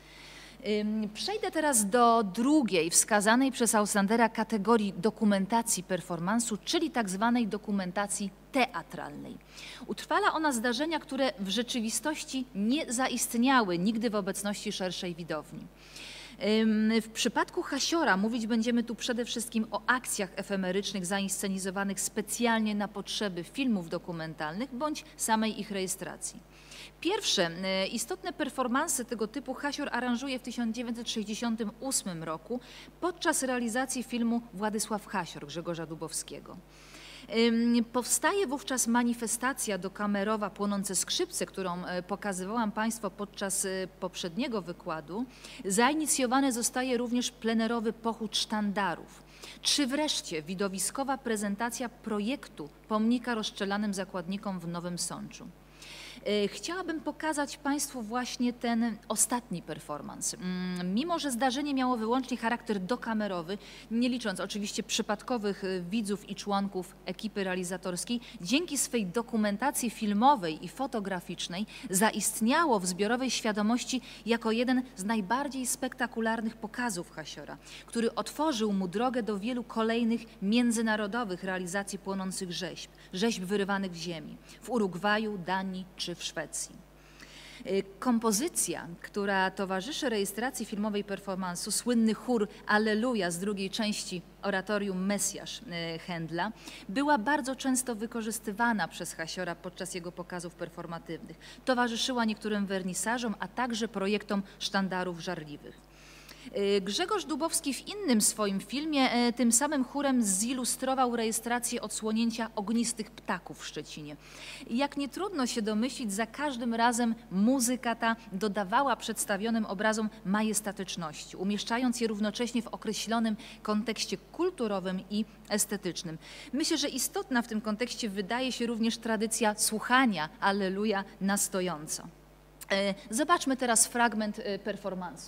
Przejdę teraz do drugiej wskazanej przez Auslandera kategorii dokumentacji performansu, czyli tak zwanej dokumentacji teatralnej. Utrwala ona zdarzenia, które w rzeczywistości nie zaistniały nigdy w obecności szerszej widowni. W przypadku Hasiora mówić będziemy tu przede wszystkim o akcjach efemerycznych zainscenizowanych specjalnie na potrzeby filmów dokumentalnych bądź samej ich rejestracji. Pierwsze istotne performanse tego typu Hasior aranżuje w tysiąc dziewięćset sześćdziesiątym ósmym roku podczas realizacji filmu Władysław Hasior Grzegorza Dubowskiego. Powstaje wówczas manifestacja dokamerowa Płonące skrzypce, którą pokazywałam Państwu podczas poprzedniego wykładu. Zainicjowany zostaje również plenerowy pochód sztandarów. Czy wreszcie widowiskowa prezentacja projektu pomnika rozstrzelanym zakładnikom w Nowym Sączu. Chciałabym pokazać Państwu właśnie ten ostatni performance. Mimo że zdarzenie miało wyłącznie charakter dokamerowy, nie licząc oczywiście przypadkowych widzów i członków ekipy realizatorskiej, dzięki swej dokumentacji filmowej i fotograficznej zaistniało w zbiorowej świadomości jako jeden z najbardziej spektakularnych pokazów Hasiora, który otworzył mu drogę do wielu kolejnych międzynarodowych realizacji płonących rzeźb, rzeźb wyrywanych z ziemi w Urugwaju, Danii czy w Szwecji. Kompozycja, która towarzyszy rejestracji filmowej performansu, słynny chór Alleluja z drugiej części oratorium Mesjasz Händla, była bardzo często wykorzystywana przez Hasiora podczas jego pokazów performatywnych. Towarzyszyła niektórym wernisażom, a także projektom sztandarów żarliwych. Grzegorz Dubowski w innym swoim filmie tym samym chórem zilustrował rejestrację odsłonięcia ognistych ptaków w Szczecinie. Jak nie trudno się domyślić, za każdym razem muzyka ta dodawała przedstawionym obrazom majestatyczności, umieszczając je równocześnie w określonym kontekście kulturowym i estetycznym. Myślę, że istotna w tym kontekście wydaje się również tradycja słuchania Alleluja na stojąco. Zobaczmy teraz fragment performansu.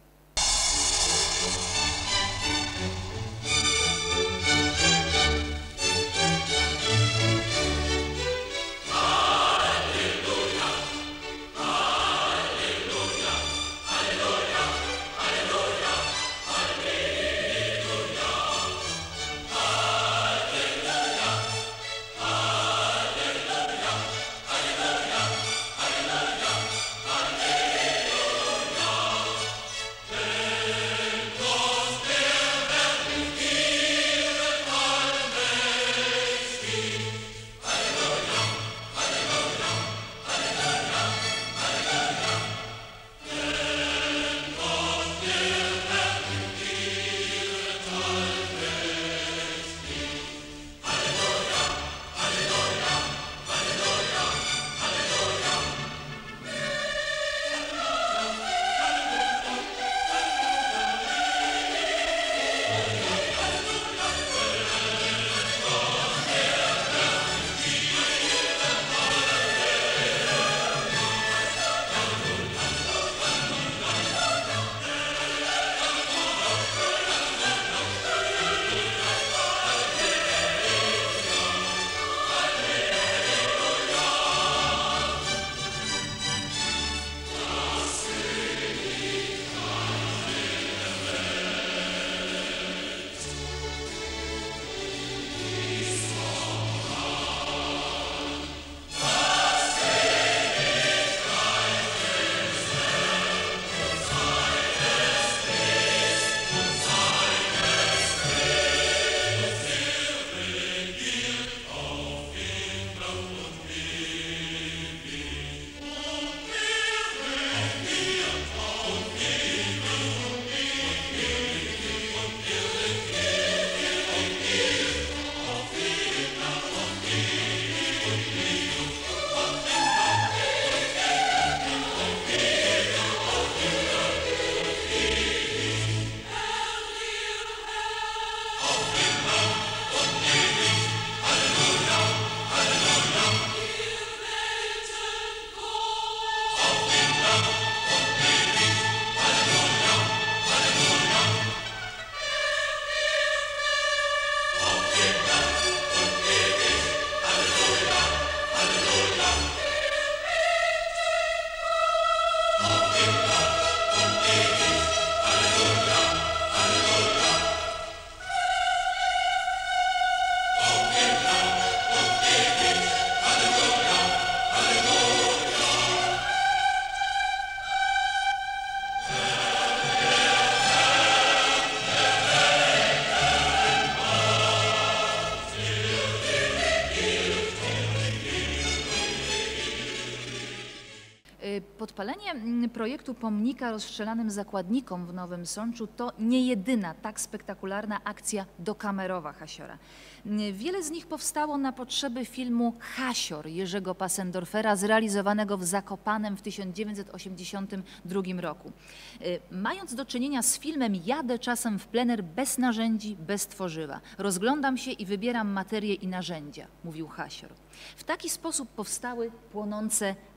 Podpalenie projektu pomnika rozstrzelanym zakładnikom w Nowym Sączu to nie jedyna tak spektakularna akcja dokamerowa Hasiora. Wiele z nich powstało na potrzeby filmu Hasior Jerzego Passendorfera, zrealizowanego w Zakopanem w tysiąc dziewięćset osiemdziesiątym drugim roku. Mając do czynienia z filmem, jadę czasem w plener bez narzędzi, bez tworzywa. Rozglądam się i wybieram materię i narzędzia, mówił Hasior. W taki sposób powstały płonące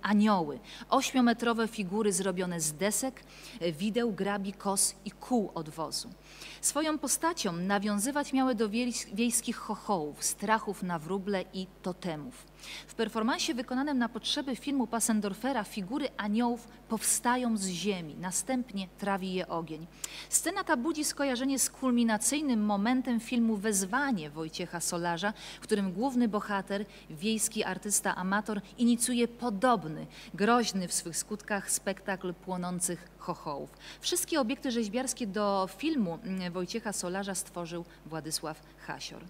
anioły. Ośmiometrowe figury zrobione z desek, wideł, grabi, kos i kół od wozu. Swoją postacią nawiązywać miały do wiejskich chochołów, strachów na wróble i totemów. W performansie wykonanym na potrzeby filmu Passendorfera figury aniołów powstają z ziemi, następnie trawi je ogień. Scena ta budzi skojarzenie z kulminacyjnym momentem filmu Wezwanie Wojciecha Solarza, w którym główny bohater, wiejski artysta amator, inicjuje podobny, groźny w swych skutkach spektakl płonących chochołów. Wszystkie obiekty rzeźbiarskie do filmu Wojciecha Solarza stworzył Władysław Hasior.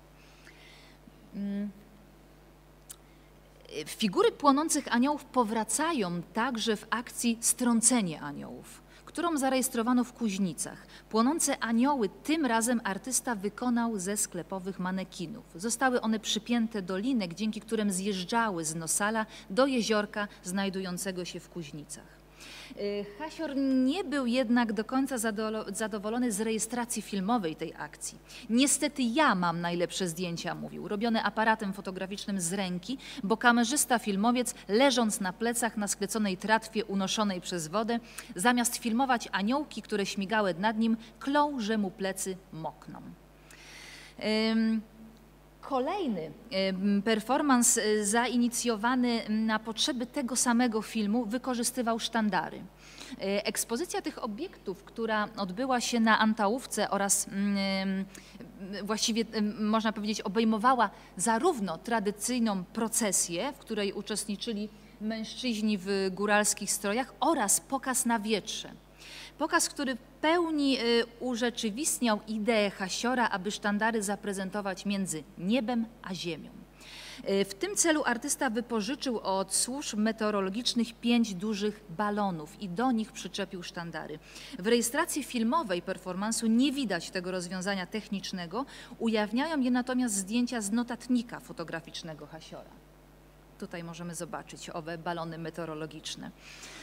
Figury płonących aniołów powracają także w akcji Strącenie aniołów, którą zarejestrowano w Kuźnicach. Płonące anioły tym razem artysta wykonał ze sklepowych manekinów. Zostały one przypięte do linek, dzięki którym zjeżdżały z Nosala do jeziorka znajdującego się w Kuźnicach. Hasior nie był jednak do końca zadowolony z rejestracji filmowej tej akcji. Niestety ja mam najlepsze zdjęcia, mówił, robione aparatem fotograficznym z ręki, bo kamerzysta filmowiec, leżąc na plecach na skleconej tratwie unoszonej przez wodę, zamiast filmować aniołki, które śmigały nad nim, klął, że mu plecy mokną. Ym... Kolejny performans zainicjowany na potrzeby tego samego filmu wykorzystywał sztandary. Ekspozycja tych obiektów, która odbyła się na Antałówce oraz właściwie można powiedzieć obejmowała zarówno tradycyjną procesję, w której uczestniczyli mężczyźni w góralskich strojach, oraz pokaz na wietrze. Pokaz, który w pełni urzeczywistniał ideę Hasiora, aby sztandary zaprezentować między niebem a ziemią. W tym celu artysta wypożyczył od służb meteorologicznych pięć dużych balonów i do nich przyczepił sztandary. W rejestracji filmowej performansu nie widać tego rozwiązania technicznego, ujawniają je natomiast zdjęcia z notatnika fotograficznego Hasiora. Tutaj możemy zobaczyć owe balony meteorologiczne.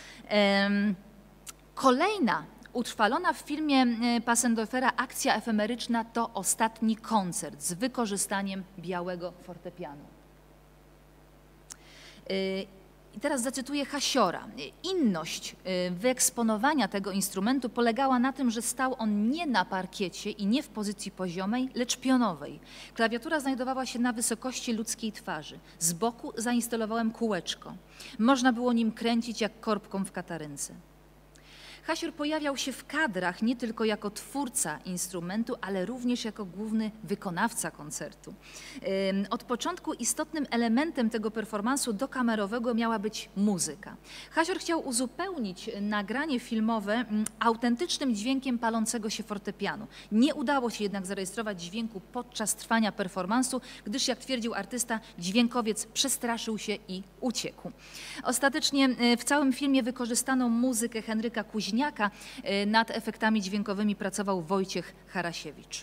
Kolejna utrwalona w filmie Passendorfera akcja efemeryczna to Ostatni koncert z wykorzystaniem białego fortepianu. I teraz zacytuję Hasiora. Inność wyeksponowania tego instrumentu polegała na tym, że stał on nie na parkiecie i nie w pozycji poziomej, lecz pionowej. Klawiatura znajdowała się na wysokości ludzkiej twarzy. Z boku zainstalowałem kółeczko. Można było nim kręcić jak korbką w katarynce. Hasior pojawiał się w kadrach nie tylko jako twórca instrumentu, ale również jako główny wykonawca koncertu. Od początku istotnym elementem tego performansu dokamerowego miała być muzyka. Hasior chciał uzupełnić nagranie filmowe autentycznym dźwiękiem palącego się fortepianu. Nie udało się jednak zarejestrować dźwięku podczas trwania performansu, gdyż, jak twierdził artysta, dźwiękowiec przestraszył się i uciekł. Ostatecznie w całym filmie wykorzystano muzykę Henryka Kuźniaka. Nad efektami dźwiękowymi pracował Wojciech Harasiewicz.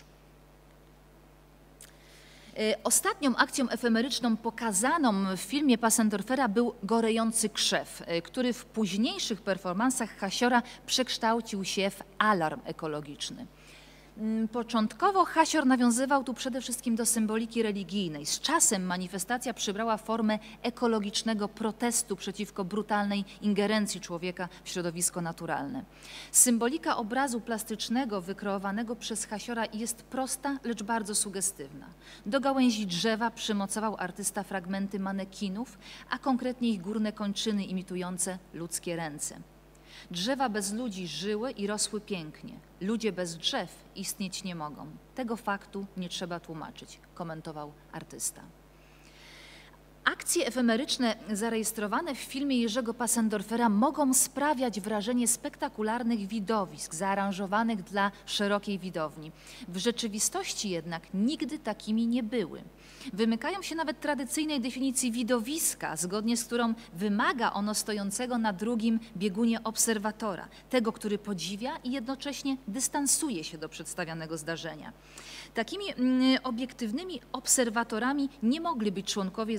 Ostatnią akcją efemeryczną pokazaną w filmie Passendorfera był Gorejący krzew, który w późniejszych performansach Hasiora przekształcił się w alarm ekologiczny. Początkowo Hasior nawiązywał tu przede wszystkim do symboliki religijnej. Z czasem manifestacja przybrała formę ekologicznego protestu przeciwko brutalnej ingerencji człowieka w środowisko naturalne. Symbolika obrazu plastycznego wykreowanego przez Hasiora jest prosta, lecz bardzo sugestywna. Do gałęzi drzewa przymocował artysta fragmenty manekinów, a konkretnie ich górne kończyny imitujące ludzkie ręce. Drzewa bez ludzi żyły i rosły pięknie. Ludzie bez drzew istnieć nie mogą. Tego faktu nie trzeba tłumaczyć, komentował artysta. Akcje efemeryczne zarejestrowane w filmie Jerzego Passendorfera mogą sprawiać wrażenie spektakularnych widowisk zaaranżowanych dla szerokiej widowni. W rzeczywistości jednak nigdy takimi nie były. Wymykają się nawet tradycyjnej definicji widowiska, zgodnie z którą wymaga ono stojącego na drugim biegunie obserwatora, tego, który podziwia i jednocześnie dystansuje się do przedstawianego zdarzenia. Takimi obiektywnymi obserwatorami nie mogli być członkowie zespołu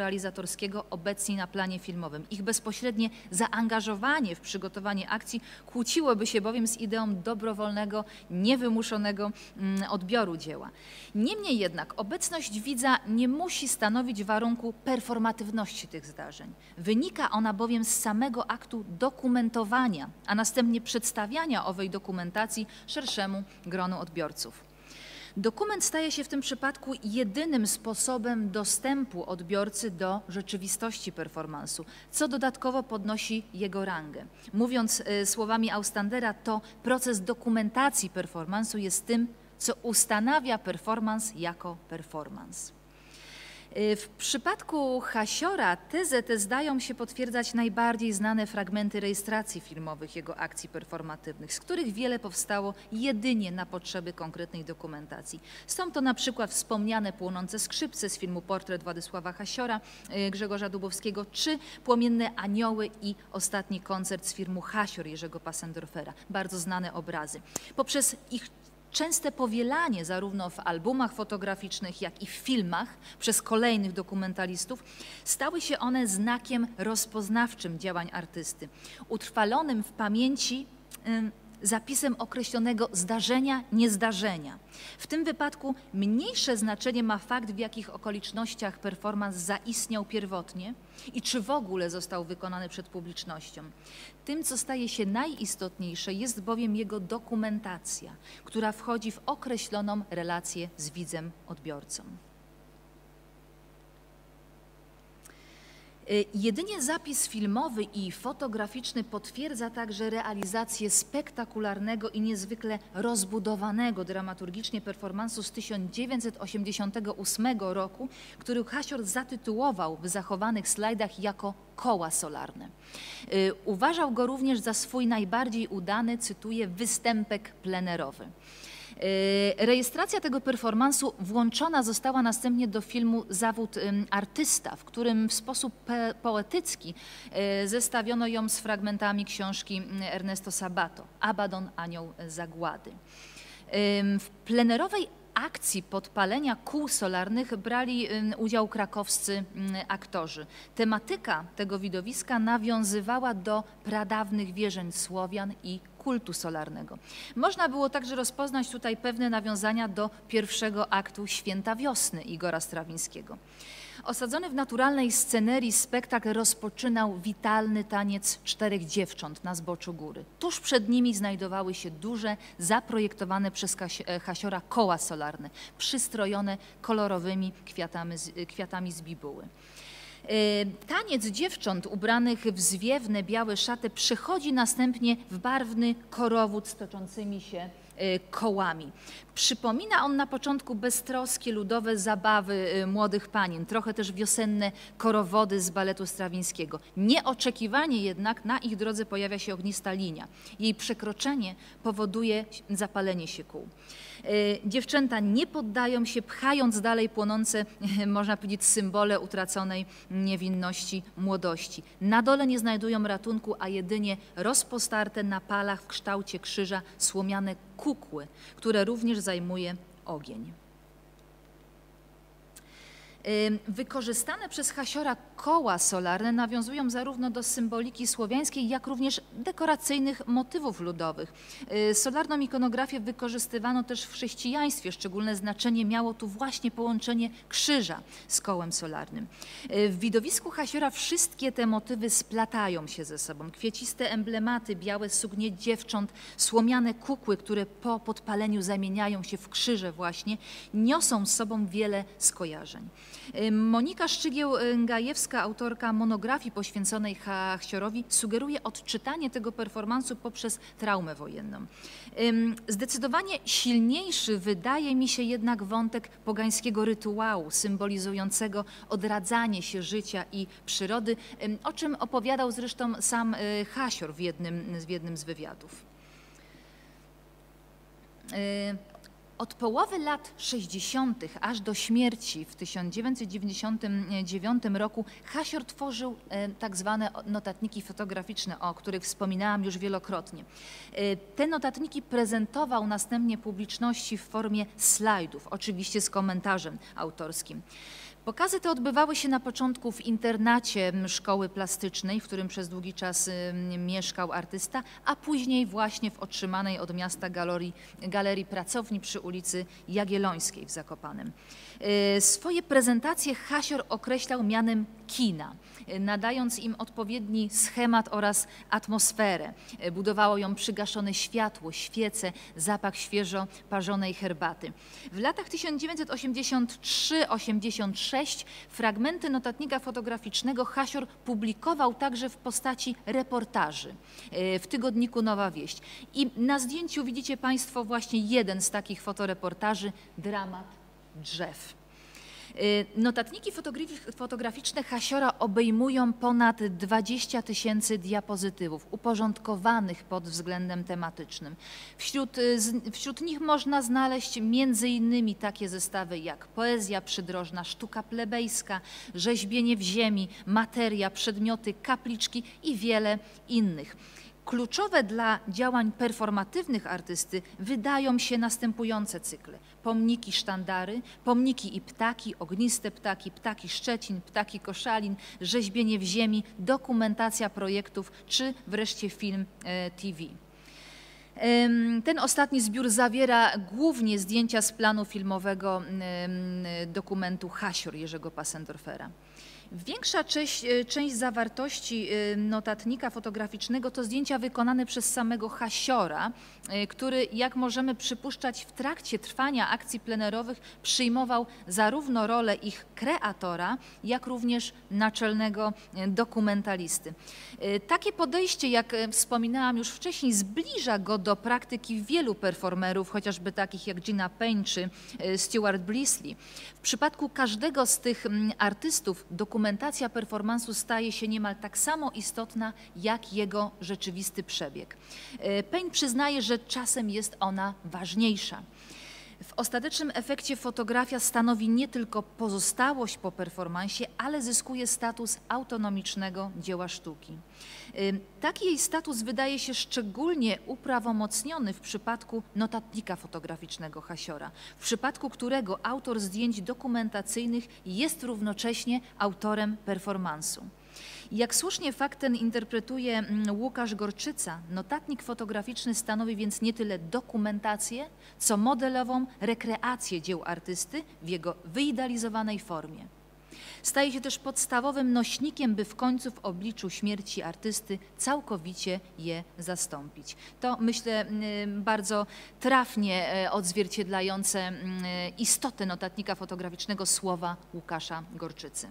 realizatorskiego obecni na planie filmowym. Ich bezpośrednie zaangażowanie w przygotowanie akcji kłóciłoby się bowiem z ideą dobrowolnego, niewymuszonego mm, odbioru dzieła. Niemniej jednak obecność widza nie musi stanowić warunku performatywności tych zdarzeń. Wynika ona bowiem z samego aktu dokumentowania, a następnie przedstawiania owej dokumentacji szerszemu gronu odbiorców. Dokument staje się w tym przypadku jedynym sposobem dostępu odbiorcy do rzeczywistości performansu, co dodatkowo podnosi jego rangę. Mówiąc y, słowami Austandera, to proces dokumentacji performansu jest tym, co ustanawia performans jako performans. W przypadku Hasiora tezę tę zdają się potwierdzać najbardziej znane fragmenty rejestracji filmowych jego akcji performatywnych, z których wiele powstało jedynie na potrzeby konkretnej dokumentacji. Są to na przykład wspomniane Płonące skrzypce z filmu Portret Władysława Hasiora, Grzegorza Dubowskiego, czy Płomienne anioły i Ostatni koncert z filmu Hasior Jerzego Passendorfera. Bardzo znane obrazy. Poprzez ich częste powielanie zarówno w albumach fotograficznych, jak i w filmach przez kolejnych dokumentalistów stały się one znakiem rozpoznawczym działań artysty, utrwalonym w pamięci y, zapisem określonego zdarzenia, niezdarzenia. W tym wypadku mniejsze znaczenie ma fakt, w jakich okolicznościach performans zaistniał pierwotnie i czy w ogóle został wykonany przed publicznością. Tym, co staje się najistotniejsze, jest bowiem jego dokumentacja, która wchodzi w określoną relację z widzem, odbiorcą. Jedynie zapis filmowy i fotograficzny potwierdza także realizację spektakularnego i niezwykle rozbudowanego dramaturgicznie performansu z tysiąc dziewięćset osiemdziesiątego ósmego roku, który Hasior zatytułował w zachowanych slajdach jako Koła solarne. Uważał go również za swój najbardziej udany, cytuję, występek plenerowy. Rejestracja tego performansu włączona została następnie do filmu Zawód artysta, w którym w sposób poetycki zestawiono ją z fragmentami książki Ernesto Sabato, Abaddon, Anioł Zagłady. W plenerowej akcji podpalenia kół solarnych brali udział krakowscy aktorzy. Tematyka tego widowiska nawiązywała do pradawnych wierzeń Słowian i kultu solarnego. Można było także rozpoznać tutaj pewne nawiązania do pierwszego aktu Święta Wiosny Igora Strawińskiego. Osadzony w naturalnej scenerii spektakl rozpoczynał witalny taniec czterech dziewcząt na zboczu góry. Tuż przed nimi znajdowały się duże, zaprojektowane przez Hasiora koła solarne, przystrojone kolorowymi kwiatami, kwiatami z bibuły. Taniec dziewcząt ubranych w zwiewne białe szaty przechodzi następnie w barwny korowód z toczącymi się kołami. Przypomina on na początku beztroskie ludowe zabawy młodych panien, trochę też wiosenne korowody z baletu Strawińskiego. Nieoczekiwanie jednak na ich drodze pojawia się ognista linia. Jej przekroczenie powoduje zapalenie się kół. Dziewczęta nie poddają się, pchając dalej płonące, można powiedzieć, symbole utraconej niewinności młodości. Na dole nie znajdują ratunku, a jedynie rozpostarte na palach w kształcie krzyża słomiane kukły, które również zajmuje ogień. Wykorzystane przez Hasiora koła solarne nawiązują zarówno do symboliki słowiańskiej, jak również dekoracyjnych motywów ludowych. Solarną ikonografię wykorzystywano też w chrześcijaństwie. Szczególne znaczenie miało tu właśnie połączenie krzyża z kołem solarnym. W widowisku Hasiora wszystkie te motywy splatają się ze sobą. Kwieciste emblematy, białe suknie dziewcząt, słomiane kukły, które po podpaleniu zamieniają się w krzyże właśnie, niosą z sobą wiele skojarzeń. Monika Szczygieł-Gajewska, autorka monografii poświęconej Hasiorowi, sugeruje odczytanie tego performansu poprzez traumę wojenną. Zdecydowanie silniejszy wydaje mi się jednak wątek pogańskiego rytuału symbolizującego odradzanie się życia i przyrody, o czym opowiadał zresztą sam Hasior w jednym, w jednym z wywiadów. Od połowy lat sześćdziesiątych aż do śmierci w tysiąc dziewięćset dziewięćdziesiątym dziewiątym roku Hasior tworzył tak zwane notatniki fotograficzne, o których wspominałam już wielokrotnie. Te notatniki prezentował następnie publiczności w formie slajdów, oczywiście z komentarzem autorskim. Pokazy te odbywały się na początku w internacie szkoły plastycznej, w którym przez długi czas mieszkał artysta, a później właśnie w otrzymanej od miasta galerii, galerii pracowni przy ulicy Jagiellońskiej w Zakopanem. Swoje prezentacje Hasior określał mianem kina, nadając im odpowiedni schemat oraz atmosferę. Budowało ją przygaszone światło, świece, zapach świeżo parzonej herbaty. W latach tysiąc dziewięćset osiemdziesiąt trzy do osiemdziesiąt sześć fragmenty notatnika fotograficznego Hasior publikował także w postaci reportaży w tygodniku Nowa Wieść. I na zdjęciu widzicie Państwo właśnie jeden z takich fotoreportaży, dramat drzew. Notatniki fotograficzne Hasiora obejmują ponad dwadzieścia tysięcy diapozytywów, uporządkowanych pod względem tematycznym. Wśród, wśród nich można znaleźć między innymi takie zestawy jak poezja przydrożna, sztuka plebejska, rzeźbienie w ziemi, materia, przedmioty, kapliczki i wiele innych. Kluczowe dla działań performatywnych artysty wydają się następujące cykle. Pomniki sztandary, pomniki i ptaki, ogniste ptaki, ptaki Szczecin, ptaki Koszalin, rzeźbienie w ziemi, dokumentacja projektów czy wreszcie film T V. Ten ostatni zbiór zawiera głównie zdjęcia z planu filmowego dokumentu Hasior Jerzego Passendorfera. Większa część, część zawartości notatnika fotograficznego to zdjęcia wykonane przez samego Hasiora, który, jak możemy przypuszczać, w trakcie trwania akcji plenerowych przyjmował zarówno rolę ich kreatora, jak również naczelnego dokumentalisty. Takie podejście, jak wspominałam już wcześniej, zbliża go do praktyki wielu performerów, chociażby takich jak Gina Payne czy Stuart Blisley. W przypadku każdego z tych artystów dokumentacja performansu staje się niemal tak samo istotna jak jego rzeczywisty przebieg. Payne przyznaje, że czasem jest ona ważniejsza. W ostatecznym efekcie fotografia stanowi nie tylko pozostałość po performansie, ale zyskuje status autonomicznego dzieła sztuki. Taki jej status wydaje się szczególnie uprawomocniony w przypadku notatnika fotograficznego Hasiora, w przypadku którego autor zdjęć dokumentacyjnych jest równocześnie autorem performansu. Jak słusznie fakt ten interpretuje Łukasz Gorczyca, notatnik fotograficzny stanowi więc nie tyle dokumentację, co modelową rekreację dzieł artysty w jego wyidealizowanej formie. Staje się też podstawowym nośnikiem, by w końcu w obliczu śmierci artysty całkowicie je zastąpić. To, myślę, bardzo trafnie odzwierciedlające istotę notatnika fotograficznego słowa Łukasza Gorczycy.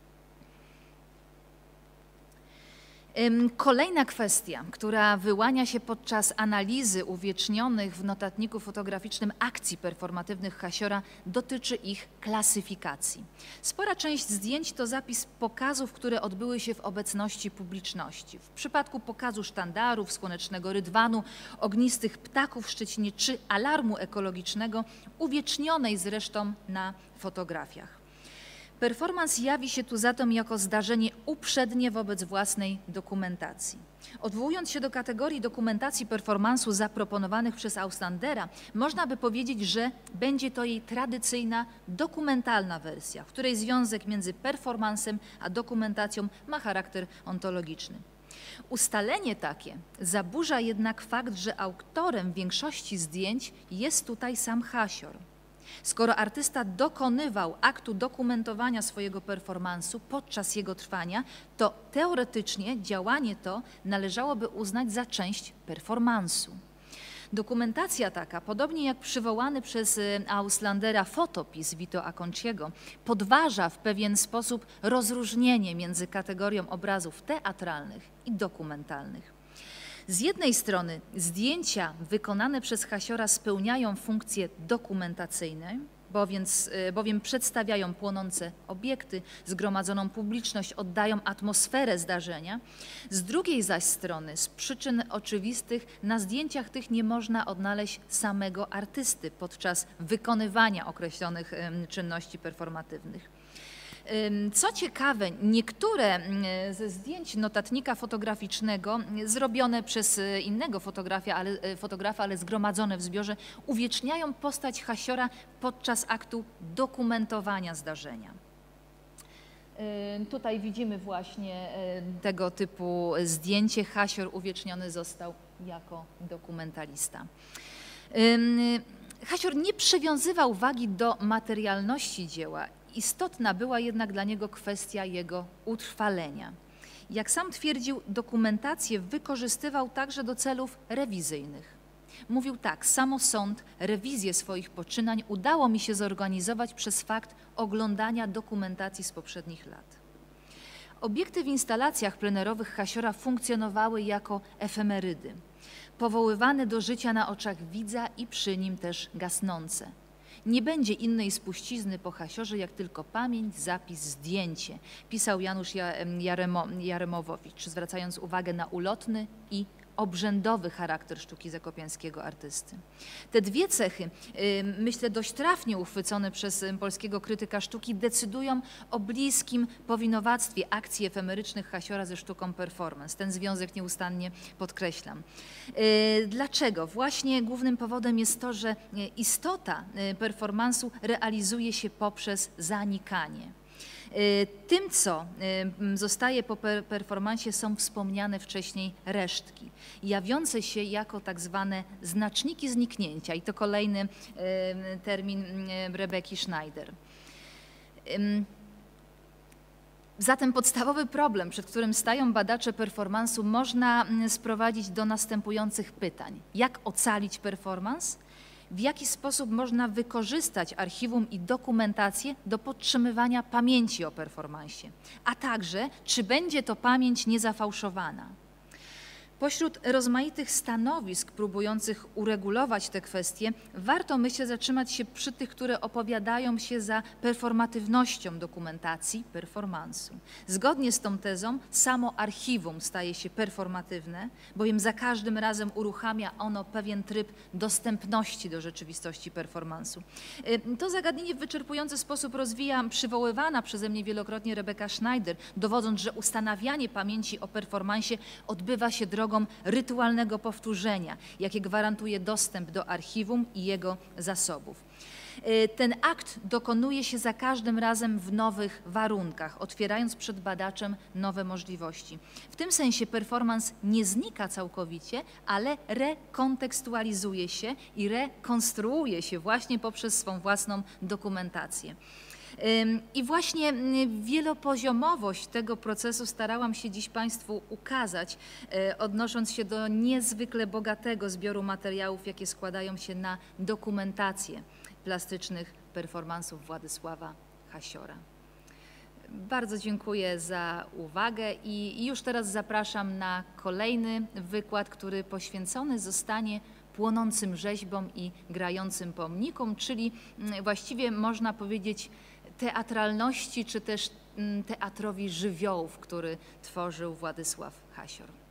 Kolejna kwestia, która wyłania się podczas analizy uwiecznionych w notatniku fotograficznym akcji performatywnych Hasiora, dotyczy ich klasyfikacji. Spora część zdjęć to zapis pokazów, które odbyły się w obecności publiczności. W przypadku pokazu sztandarów, słonecznego rydwanu, ognistych ptaków w Szczecinie czy alarmu ekologicznego, uwiecznionej zresztą na fotografiach. Performans jawi się tu zatem jako zdarzenie uprzednie wobec własnej dokumentacji. Odwołując się do kategorii dokumentacji performansu zaproponowanych przez Auslandera, można by powiedzieć, że będzie to jej tradycyjna, dokumentalna wersja, w której związek między performansem a dokumentacją ma charakter ontologiczny. Ustalenie takie zaburza jednak fakt, że autorem większości zdjęć jest tutaj sam Hasior. Skoro artysta dokonywał aktu dokumentowania swojego performansu podczas jego trwania, to teoretycznie działanie to należałoby uznać za część performansu. Dokumentacja taka, podobnie jak przywołany przez Auslandera fotopis Vito Acconciego, podważa w pewien sposób rozróżnienie między kategorią obrazów teatralnych i dokumentalnych. Z jednej strony zdjęcia wykonane przez Hasiora spełniają funkcje dokumentacyjne, bowiem, bowiem przedstawiają płonące obiekty, zgromadzoną publiczność, oddają atmosferę zdarzenia. Z drugiej zaś strony, z przyczyn oczywistych, na zdjęciach tych nie można odnaleźć samego artysty podczas wykonywania określonych czynności performatywnych. Co ciekawe, niektóre ze zdjęć notatnika fotograficznego zrobione przez innego fotografa, ale, fotografa, ale zgromadzone w zbiorze, uwieczniają postać Hasiora podczas aktu dokumentowania zdarzenia. Tutaj widzimy właśnie tego typu zdjęcie. Hasior uwieczniony został jako dokumentalista. Hasior nie przywiązywał wagi do materialności dzieła. Istotna była jednak dla niego kwestia jego utrwalenia. Jak sam twierdził, dokumentację wykorzystywał także do celów rewizyjnych. Mówił tak: samosąd, rewizję swoich poczynań udało mi się zorganizować przez fakt oglądania dokumentacji z poprzednich lat. Obiekty w instalacjach plenerowych Hasiora funkcjonowały jako efemerydy, powoływane do życia na oczach widza i przy nim też gasnące. Nie będzie innej spuścizny po Hasiorze, jak tylko pamięć, zapis, zdjęcie, pisał Janusz Jaremo, Jaremowowicz, zwracając uwagę na ulotny i obrzędowy charakter sztuki zakopiańskiego artysty. Te dwie cechy, myślę, dość trafnie uchwycone przez polskiego krytyka sztuki, decydują o bliskim powinowactwie akcji efemerycznych Hasiora ze sztuką performance. Ten związek nieustannie podkreślam. Dlaczego? Właśnie głównym powodem jest to, że istota performansu realizuje się poprzez zanikanie. Tym, co zostaje po performansie, są wspomniane wcześniej resztki, jawiące się jako tak zwane znaczniki zniknięcia, i to kolejny termin Rebeki Schneider. Zatem podstawowy problem, przed którym stają badacze performansu, można sprowadzić do następujących pytań. Jak ocalić performans? W jaki sposób można wykorzystać archiwum i dokumentację do podtrzymywania pamięci o performansie, a także czy będzie to pamięć niezafałszowana. Pośród rozmaitych stanowisk próbujących uregulować te kwestie, warto, myślę, zatrzymać się przy tych, które opowiadają się za performatywnością dokumentacji performansu. Zgodnie z tą tezą samo archiwum staje się performatywne, bowiem za każdym razem uruchamia ono pewien tryb dostępności do rzeczywistości performansu. To zagadnienie w wyczerpujący sposób rozwija przywoływana przeze mnie wielokrotnie Rebeka Schneider, dowodząc, że ustanawianie pamięci o performansie odbywa się drogą rytualnego powtórzenia, jakie gwarantuje dostęp do archiwum i jego zasobów. Ten akt dokonuje się za każdym razem w nowych warunkach, otwierając przed badaczem nowe możliwości. W tym sensie performance nie znika całkowicie, ale rekontekstualizuje się i rekonstruuje się właśnie poprzez swą własną dokumentację. I właśnie wielopoziomowość tego procesu starałam się dziś Państwu ukazać, odnosząc się do niezwykle bogatego zbioru materiałów, jakie składają się na dokumentację plastycznych performansów Władysława Hasiora. Bardzo dziękuję za uwagę i już teraz zapraszam na kolejny wykład, który poświęcony zostanie płonącym rzeźbom i grającym pomnikom, czyli właściwie można powiedzieć teatralności, czy też teatrowi żywiołów, który tworzył Władysław Hasior.